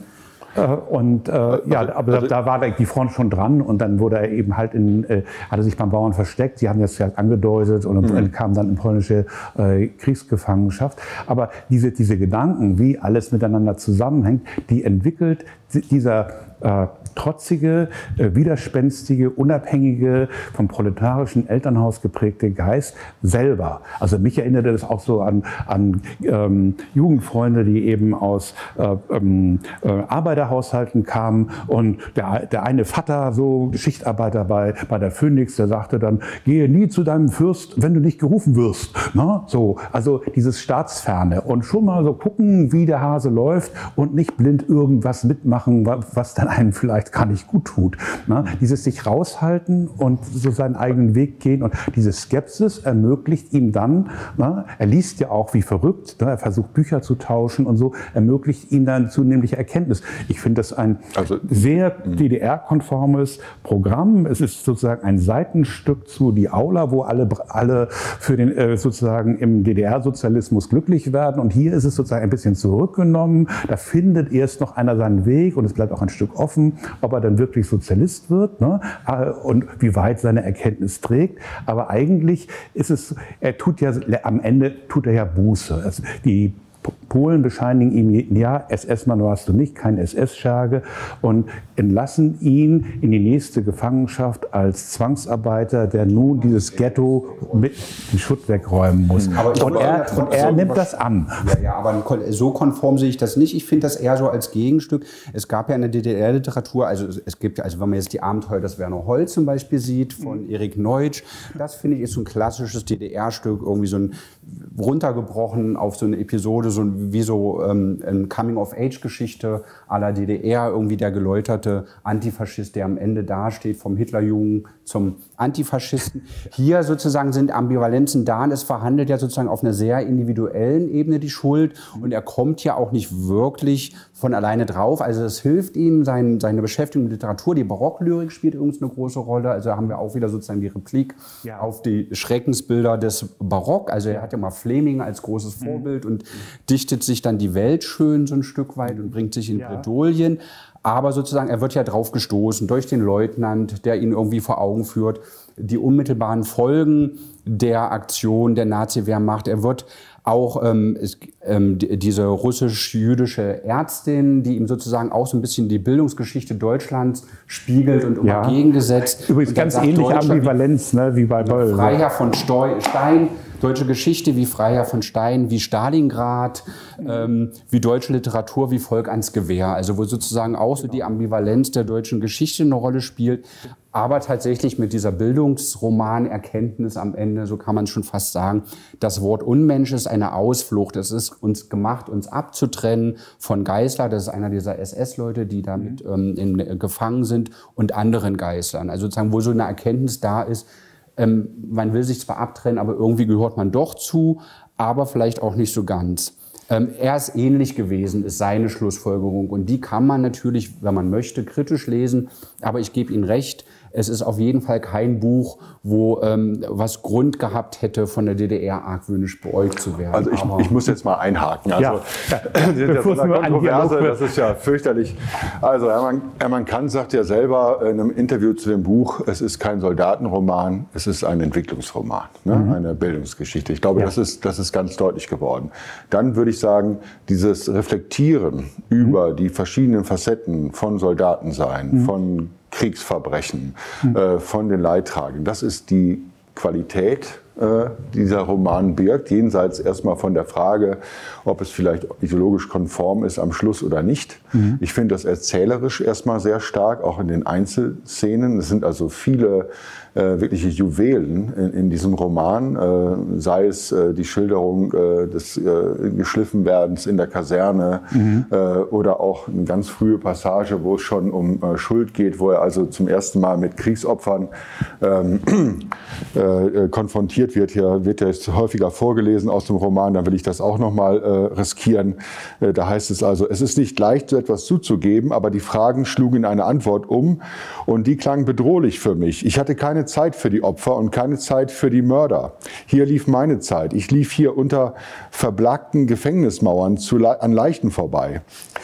Und äh, also, ja, aber also, da war die Front schon dran und dann wurde er eben halt in, äh, hat er sich beim Bauern versteckt. Sie haben das ja angedeutet und mhm. entkam dann in polnische äh, Kriegsgefangenschaft. Aber diese, diese Gedanken, wie alles miteinander zusammenhängt, die entwickelt dieser äh, trotzige, äh, widerspenstige, unabhängige, vom proletarischen Elternhaus geprägte Geist selber. Also mich erinnerte das auch so an, an ähm, Jugendfreunde, die eben aus äh, ähm, äh, Arbeiterhaushalten kamen und der, der eine Vater, so Schichtarbeiter bei, bei der Phoenix, der sagte dann, gehe nie zu deinem Fürst, wenn du nicht gerufen wirst. Na? So, also dieses Staatsferne und schon mal so gucken, wie der Hase läuft und nicht blind irgendwas mitmachen, was dann einem vielleicht gar nicht gut tut. Ne? Dieses sich raushalten und so seinen eigenen Weg gehen und diese Skepsis ermöglicht ihm dann, ne? Er liest ja auch wie verrückt, ne? Er versucht Bücher zu tauschen und so, ermöglicht ihm dann zunehmliche Erkenntnis. Ich finde das ein also, sehr D D R-konformes Programm. Es ist sozusagen ein Seitenstück zu Die Aula, wo alle, alle für den äh, sozusagen im D D R-Sozialismus glücklich werden und hier ist es sozusagen ein bisschen zurückgenommen. Da findet erst noch einer seinen Weg und es bleibt auch ein Stück offen, ob er dann wirklich Sozialist wird, ne? Und wie weit seine Erkenntnis trägt. Aber eigentlich ist es, er tut ja, am Ende tut er ja Buße. Also die Polen bescheinigen ihm, ja, S S-Mann warst du nicht, kein S S-Scherge und entlassen ihn in die nächste Gefangenschaft als Zwangsarbeiter, der nun dieses Ghetto mit den Schutt wegräumen muss. Aber und er, und er nimmt das an. Ja, ja, aber so konform sehe ich das nicht. Ich finde das eher so als Gegenstück. Es gab ja in der D D R-Literatur, also es gibt, also wenn man jetzt die Abenteuer des Werner Holl zum Beispiel sieht, von Erik Neutsch, das finde ich ist so ein klassisches D D R-Stück, irgendwie so ein runtergebrochen auf so eine Episode, so wie so ähm, eine Coming-of-Age-Geschichte à la D D R, irgendwie der geläuterte Antifaschist, der am Ende dasteht, vom Hitlerjungen zum Antifaschisten. Hier sozusagen sind Ambivalenzen da und es verhandelt ja sozusagen auf einer sehr individuellen Ebene die Schuld und er kommt ja auch nicht wirklich von alleine drauf. Also es hilft ihm, sein, seine Beschäftigung mit Literatur, die Barocklyrik spielt übrigens eine große Rolle. Also da haben wir auch wieder sozusagen die Replik ja. auf die Schreckensbilder des Barock. Also er hat ja mal Fleming als großes Vorbild mhm. und dichtet sich dann die Welt schön so ein Stück weit und bringt sich in ja. Bredouillen. Aber sozusagen, er wird ja drauf gestoßen durch den Leutnant, der ihn irgendwie vor Augen führt. Die unmittelbaren Folgen der Aktion der Nazi-Wehrmacht. Er wird auch ähm, ist, ähm, die, diese russisch-jüdische Ärztin, die ihm sozusagen auch so ein bisschen die Bildungsgeschichte Deutschlands spiegelt und immer ja. gegengesetzt. Übrigens ganz ähnliche Ambivalenz, ne, wie bei Böll. Freiherr von Steu Stein, deutsche Geschichte wie Freiherr von Stein, wie Stalingrad, ähm, wie deutsche Literatur, wie Volk ans Gewehr. Also wo sozusagen auch so die Ambivalenz der deutschen Geschichte eine Rolle spielt. Aber tatsächlich mit dieser Bildungsroman-Erkenntnis am Ende, so kann man schon fast sagen, das Wort Unmensch ist eine Ausflucht. Es ist uns gemacht, uns abzutrennen von Geißler, das ist einer dieser S S-Leute, die damit ähm, in, äh, gefangen sind, und anderen Geißlern. Also sozusagen, wo so eine Erkenntnis da ist, ähm, man will sich zwar abtrennen, aber irgendwie gehört man doch zu, aber vielleicht auch nicht so ganz. Ähm, er ist ähnlich gewesen, ist seine Schlussfolgerung. Und die kann man natürlich, wenn man möchte, kritisch lesen. Aber ich gebe Ihnen recht, es ist auf jeden Fall kein Buch, wo ähm, was Grund gehabt hätte, von der D D R argwöhnisch beäugt zu werden. Also ich, ich muss jetzt mal einhaken. Also, ja. das, Kontroverse, das ist ja fürchterlich. Also Hermann, Hermann Kant sagt ja selber in einem Interview zu dem Buch, es ist kein Soldatenroman, es ist ein Entwicklungsroman, ne? Mhm. Eine Bildungsgeschichte. Ich glaube, ja. das, ist, das ist ganz deutlich geworden. Dann würde ich sagen, dieses Reflektieren mhm. über die verschiedenen Facetten von Soldatensein, mhm. von Kriegsverbrechen, mhm. äh, von den Leidtragenden. Das ist die Qualität, äh, die dieser Roman birgt, jenseits erstmal von der Frage, ob es vielleicht ideologisch konform ist am Schluss oder nicht. Mhm. Ich finde das erzählerisch erstmal sehr stark, auch in den Einzelszenen. Es sind also viele äh, wirkliche Juwelen in, in diesem Roman, äh, sei es äh, die Schilderung äh, des äh, Geschliffenwerdens in der Kaserne mhm. äh, oder auch eine ganz frühe Passage, wo es schon um äh, Schuld geht, wo er also zum ersten Mal mit Kriegsopfern ähm, äh, konfrontiert wird. Hier wird jetzt häufiger vorgelesen aus dem Roman, dann will ich das auch noch mal äh, riskieren. Äh, da heißt es also, es ist nicht leicht, so etwas zuzugeben, aber die Fragen schlugen in eine Antwort um und die klang bedrohlich für mich. Ich hatte keine Zeit für die Opfer und keine Zeit für die Mörder. Hier lief meine Zeit. Ich lief hier unter verblakten Gefängnismauern zu Le- an Leichen vorbei.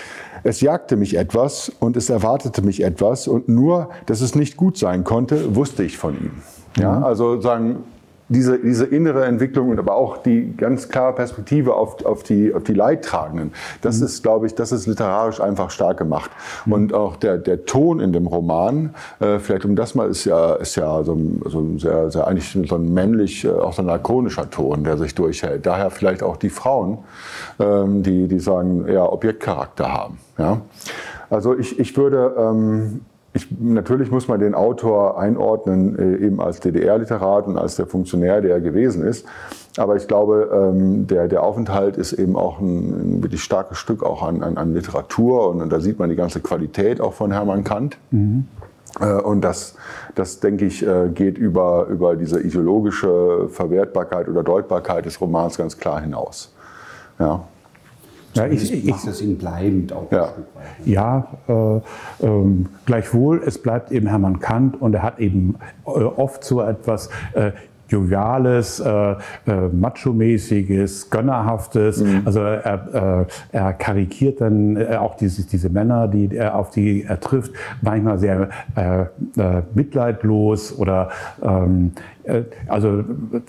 Es jagte mich etwas und es erwartete mich etwas und nur, dass es nicht gut sein konnte, wusste ich von ihm. Ja, also sagen, diese, diese innere Entwicklung und aber auch die ganz klare Perspektive auf, auf, die, auf die Leidtragenden, das mhm. ist, glaube ich, das ist literarisch einfach stark gemacht. Mhm. Und auch der, der Ton in dem Roman, äh, vielleicht um das mal, ist ja, ist ja so ein, so ein sehr, sehr eigentlich so ein männlich, äh, auch so ein lakonischer Ton, der sich durchhält. Daher vielleicht auch die Frauen, ähm, die, die sagen, eher Objektcharakter haben. Ja? Also ich, ich würde... Ähm, Ich, natürlich muss man den Autor einordnen, äh, eben als D D R-Literat und als der Funktionär, der er gewesen ist. Aber ich glaube, ähm, der, der Aufenthalt ist eben auch ein, ein wirklich starkes Stück auch an, an, an Literatur. Und, und da sieht man die ganze Qualität auch von Hermann Kant. Mhm. Äh, und das, das, denke ich, äh, geht über, über diese ideologische Verwertbarkeit oder Deutbarkeit des Romans ganz klar hinaus. Ja. Ja, ich, ich, macht es ihn bleibend auch ja. ein Stück weit. Ja, äh, ähm, gleichwohl, es bleibt eben Hermann Kant und er hat eben äh, oft so etwas äh, Joviales, äh, äh, Macho-mäßiges, Gönnerhaftes. Mhm. Also er, äh, er karikiert dann äh, auch diese, diese Männer, die er, auf die er trifft, manchmal sehr äh, äh, mitleidlos oder ähm, äh, also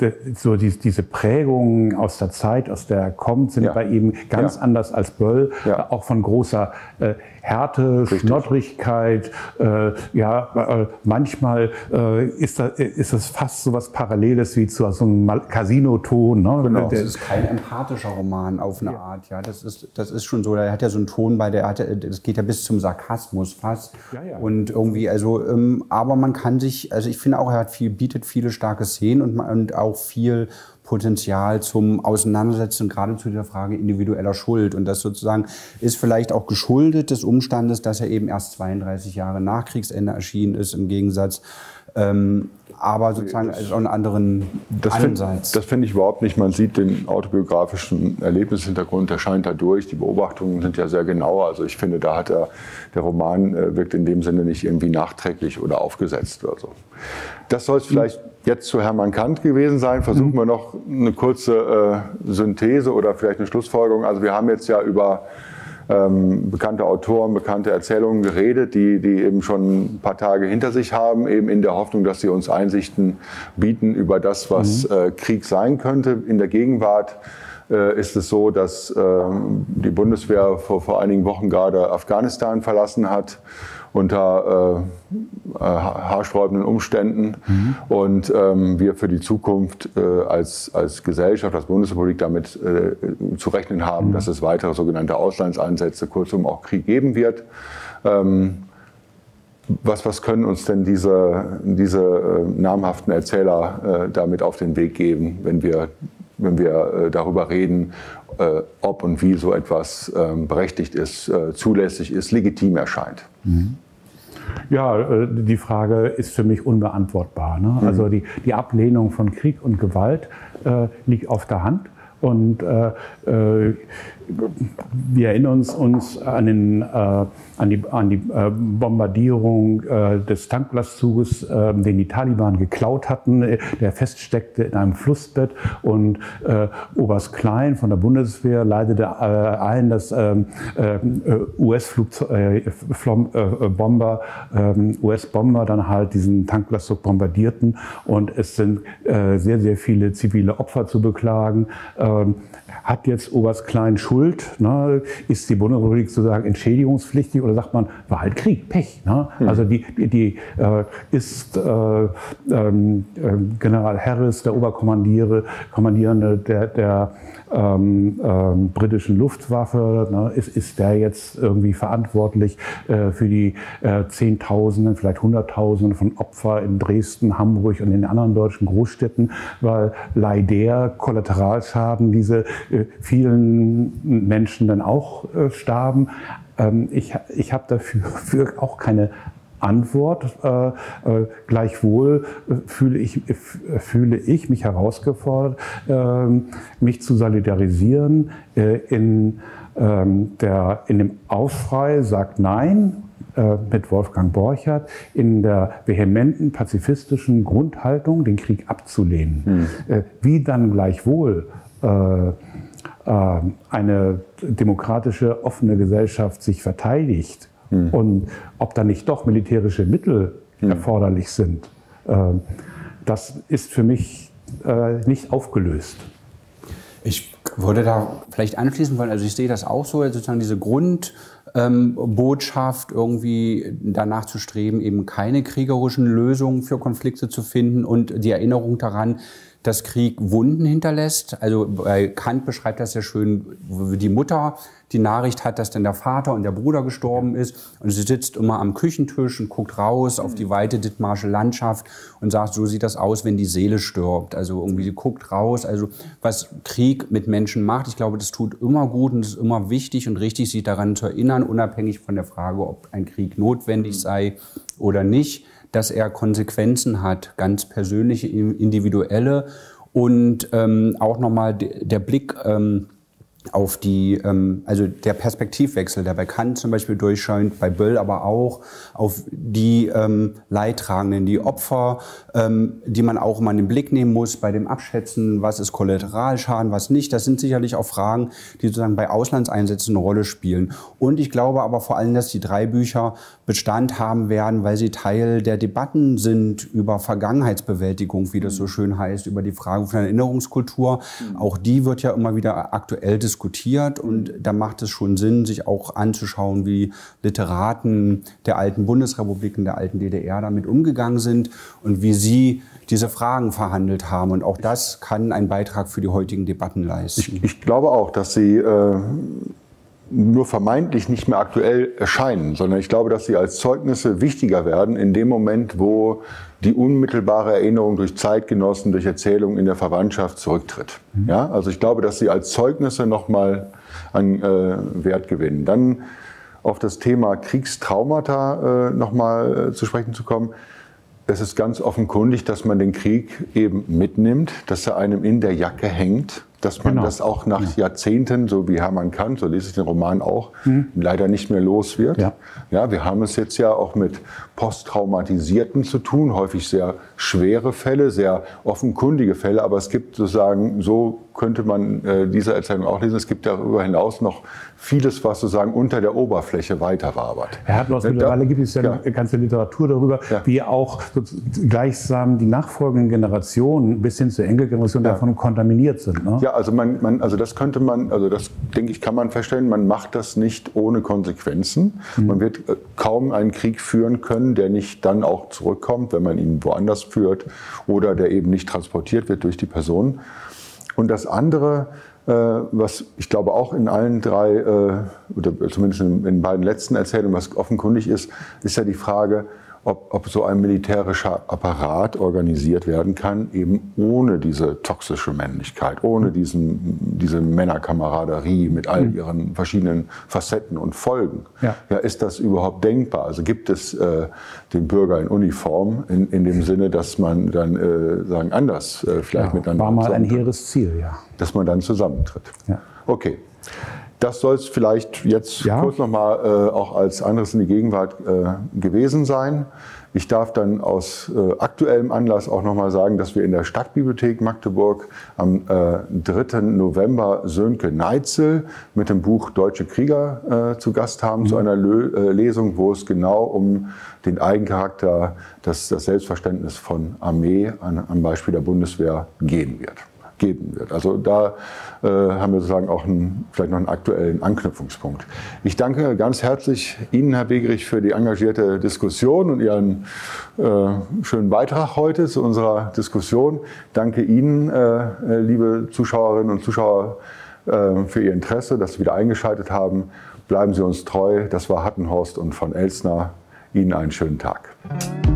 so die, diese Prägungen aus der Zeit, aus der er kommt, sind ja. bei ihm ganz ja. anders als Böll, ja. auch von großer äh, Härte, Richtig. Schnottrigkeit. Äh, ja, äh, manchmal äh, ist, das, ist das fast so was Paralleles wie zu so einem Casino-Ton. Ne? Genau. Das ist kein empathischer Roman auf eine ja. Art. Ja, das ist, das ist schon so. Er hat ja so einen Ton bei der, hat, das geht ja bis zum Sarkasmus fast. Ja, ja. Und irgendwie, also, ähm, aber man kann sich, also ich finde auch, er hat viel, bietet viele starke Szenen und, und auch viel Potenzial zum Auseinandersetzen, gerade zu der Frage individueller Schuld. Und das sozusagen ist vielleicht auch geschuldet des Umstandes, dass er eben erst zweiunddreißig Jahre nach Kriegsende erschienen ist, im Gegensatz. Ähm, aber sozusagen also auch einen anderen das Ansatz. Find, das finde ich überhaupt nicht. Man sieht den autobiografischen Erlebnishintergrund, der scheint da durch. Die Beobachtungen sind ja sehr genau. Also ich finde, da hat er, der Roman äh, wirkt in dem Sinne nicht irgendwie nachträglich oder aufgesetzt oder so. Das soll es vielleicht jetzt zu Hermann Kant gewesen sein. Versuchen wir noch eine kurze äh, Synthese oder vielleicht eine Schlussfolgerung. Also wir haben jetzt ja über ähm, bekannte Autoren, bekannte Erzählungen geredet, die, die eben schon ein paar Tage hinter sich haben, eben in der Hoffnung, dass sie uns Einsichten bieten über das, was mhm. äh, Krieg sein könnte. In der Gegenwart äh, ist es so, dass äh, die Bundeswehr vor, vor einigen Wochen gerade Afghanistan verlassen hat, unter äh, haarsträubenden Umständen mhm. und ähm, wir für die Zukunft äh, als, als Gesellschaft, als Bundesrepublik damit äh, zu rechnen haben, mhm. dass es weitere sogenannte Auslandseinsätze, kurzum auch Krieg geben wird. Ähm, was, was können uns denn diese, diese äh, namhaften Erzähler äh, damit auf den Weg geben, wenn wir, wenn wir äh, darüber reden, äh, ob und wie so etwas äh, berechtigt ist, äh, zulässig ist, legitim erscheint? Mhm. Ja, die Frage ist für mich unbeantwortbar. Ne? Also die, die Ablehnung von Krieg und Gewalt äh, liegt auf der Hand. Und äh, äh, wir erinnern uns, uns an, den, äh, an die, an die äh, Bombardierung äh, des Tanklastzuges, äh, den die Taliban geklaut hatten, der feststeckte in einem Flussbett. Und äh, Oberst Klein von der Bundeswehr leitete äh, ein, dass äh, äh, U S-Bomber äh, U S-Bomber dann halt diesen Tanklastzug bombardierten. Und es sind äh, sehr, sehr viele zivile Opfer zu beklagen. Äh, Hat jetzt Oberst Klein Schuld? Ne? Ist die Bundesrepublik sozusagen entschädigungspflichtig oder sagt man, war halt Krieg, Pech? Ne? Mhm. Also die, die, die äh, ist äh, ähm, General Harris, der Oberkommandierende der, der ähm, ähm, britischen Luftwaffe, ne? ist, ist der jetzt irgendwie verantwortlich äh, für die äh, Zehntausenden, vielleicht Hunderttausenden von Opfern in Dresden, Hamburg und in anderen deutschen Großstädten, weil leider Kollateralschaden diese äh, vielen Menschen dann auch äh, starben. Ähm, ich ich habe dafür für auch keine Antwort. Äh, äh, gleichwohl äh, fühle, ich, äh, fühle ich mich herausgefordert, äh, mich zu solidarisieren äh, in, äh, der, in dem Aufschrei sagt Nein mit Wolfgang Borchert in der vehementen pazifistischen Grundhaltung, den Krieg abzulehnen. Hm. Wie dann gleichwohl äh, äh, eine demokratische, offene Gesellschaft sich verteidigt hm. und ob da nicht doch militärische Mittel hm. erforderlich sind, äh, das ist für mich äh, nicht aufgelöst. Ich würde da vielleicht anschließen wollen, also ich sehe das auch so, sozusagen diese Grund Ähm, Botschaft, irgendwie danach zu streben, eben keine kriegerischen Lösungen für Konflikte zu finden und die Erinnerung daran, dass Krieg Wunden hinterlässt. Also bei Kant beschreibt das ja schön, wie die Mutter die Nachricht hat, dass dann der Vater und der Bruder gestorben ist und sie sitzt immer am Küchentisch und guckt raus auf die weite Dithmarsche Landschaft und sagt, so sieht das aus, wenn die Seele stirbt. Also irgendwie sie guckt raus, also was Krieg mit Menschen macht. Ich glaube, das tut immer gut und es ist immer wichtig und richtig, sich daran zu erinnern, unabhängig von der Frage, ob ein Krieg notwendig sei oder nicht, dass er Konsequenzen hat, ganz persönliche, individuelle und ähm, auch nochmal der Blick ähm, auf die, ähm, also der Perspektivwechsel, der bei Kant zum Beispiel durchscheint, bei Böll aber auch, auf die ähm, Leidtragenden, die Opfer, ähm, die man auch immer in den Blick nehmen muss bei dem Abschätzen, was ist Kollateralschaden, was nicht. Das sind sicherlich auch Fragen, die sozusagen bei Auslandseinsätzen eine Rolle spielen. Und ich glaube aber vor allem, dass die drei Bücher Bestand haben werden, weil sie Teil der Debatten sind über Vergangenheitsbewältigung, wie das so schön heißt, über die Frage von Erinnerungskultur. Mhm. Auch die wird ja immer wieder aktuell diskutiert und da macht es schon Sinn, sich auch anzuschauen, wie Literaten der alten Bundesrepubliken, der alten D D R damit umgegangen sind und wie sie diese Fragen verhandelt haben. Und auch das kann einen Beitrag für die heutigen Debatten leisten. Ich, ich glaube auch, dass sie äh, nur vermeintlich nicht mehr aktuell erscheinen, sondern ich glaube, dass sie als Zeugnisse wichtiger werden in dem Moment, wo die unmittelbare Erinnerung durch Zeitgenossen, durch Erzählungen in der Verwandtschaft zurücktritt. Mhm. Ja, also ich glaube, dass sie als Zeugnisse nochmal an äh, Wert gewinnen. Dann auf das Thema Kriegstraumata äh, nochmal äh, zu sprechen zu kommen. Es ist ganz offenkundig, dass man den Krieg eben mitnimmt, dass er einem in der Jacke hängt dass man genau. das auch nach ja. Jahrzehnten, so wie Hermann Kant, so lese ich den Roman auch, mhm. leider nicht mehr los wird. Ja. Ja, wir haben es jetzt ja auch mit Posttraumatisierten zu tun, häufig sehr schwere Fälle, sehr offenkundige Fälle, aber es gibt sozusagen, so könnte man äh, diese Erzählung auch lesen, es gibt darüber hinaus noch vieles, was sozusagen unter der Oberfläche weiter wabert. Herr Hartlaus, mittlerweile gibt es ja, ja eine ganze Literatur darüber, ja. wie auch gleichsam die nachfolgenden Generationen bis hin zur Enkelgeneration ja. davon kontaminiert sind. Ne? Ja, also, man, man, also das könnte man, also das denke ich, kann man feststellen, man macht das nicht ohne Konsequenzen. Mhm. Man wird äh, kaum einen Krieg führen können, der nicht dann auch zurückkommt, wenn man ihn woanders führt oder der eben nicht transportiert wird durch die Person. Und das andere, äh, was ich glaube auch in allen drei, äh, oder zumindest in den beiden letzten Erzählungen, was offenkundig ist, ist ja die Frage, ob, ob so ein militärischer Apparat organisiert werden kann, eben ohne diese toxische Männlichkeit, ohne diesen, diese Männerkameraderie mit all ihren verschiedenen Facetten und Folgen. Ja. Ja, ist das überhaupt denkbar? Also gibt es äh, den Bürger in Uniform in, in dem Sinne, dass man dann äh, sagen anders äh, vielleicht ja, miteinander war mal ein hehres Ziel, ja. Dass man dann zusammentritt. Ja. Okay. Das soll es vielleicht jetzt ja. kurz nochmal äh, auch als anderes in die Gegenwart äh, gewesen sein. Ich darf dann aus äh, aktuellem Anlass auch nochmal sagen, dass wir in der Stadtbibliothek Magdeburg am äh, dritten November Sönke Neitzel mit dem Buch Deutsche Krieger äh, zu Gast haben, mhm. zu einer Lö äh, Lesung, wo es genau um den Eigencharakter, das, das Selbstverständnis von Armee an, am Beispiel der Bundeswehr gehen wird. geben wird. Also da äh, haben wir sozusagen auch einen, vielleicht noch einen aktuellen Anknüpfungspunkt. Ich danke ganz herzlich Ihnen, Herr Wegerich, für die engagierte Diskussion und Ihren äh, schönen Beitrag heute zu unserer Diskussion. Danke Ihnen, äh, liebe Zuschauerinnen und Zuschauer, äh, für Ihr Interesse, dass Sie wieder eingeschaltet haben. Bleiben Sie uns treu. Das war Hattenhorst und von Elsner. Ihnen einen schönen Tag.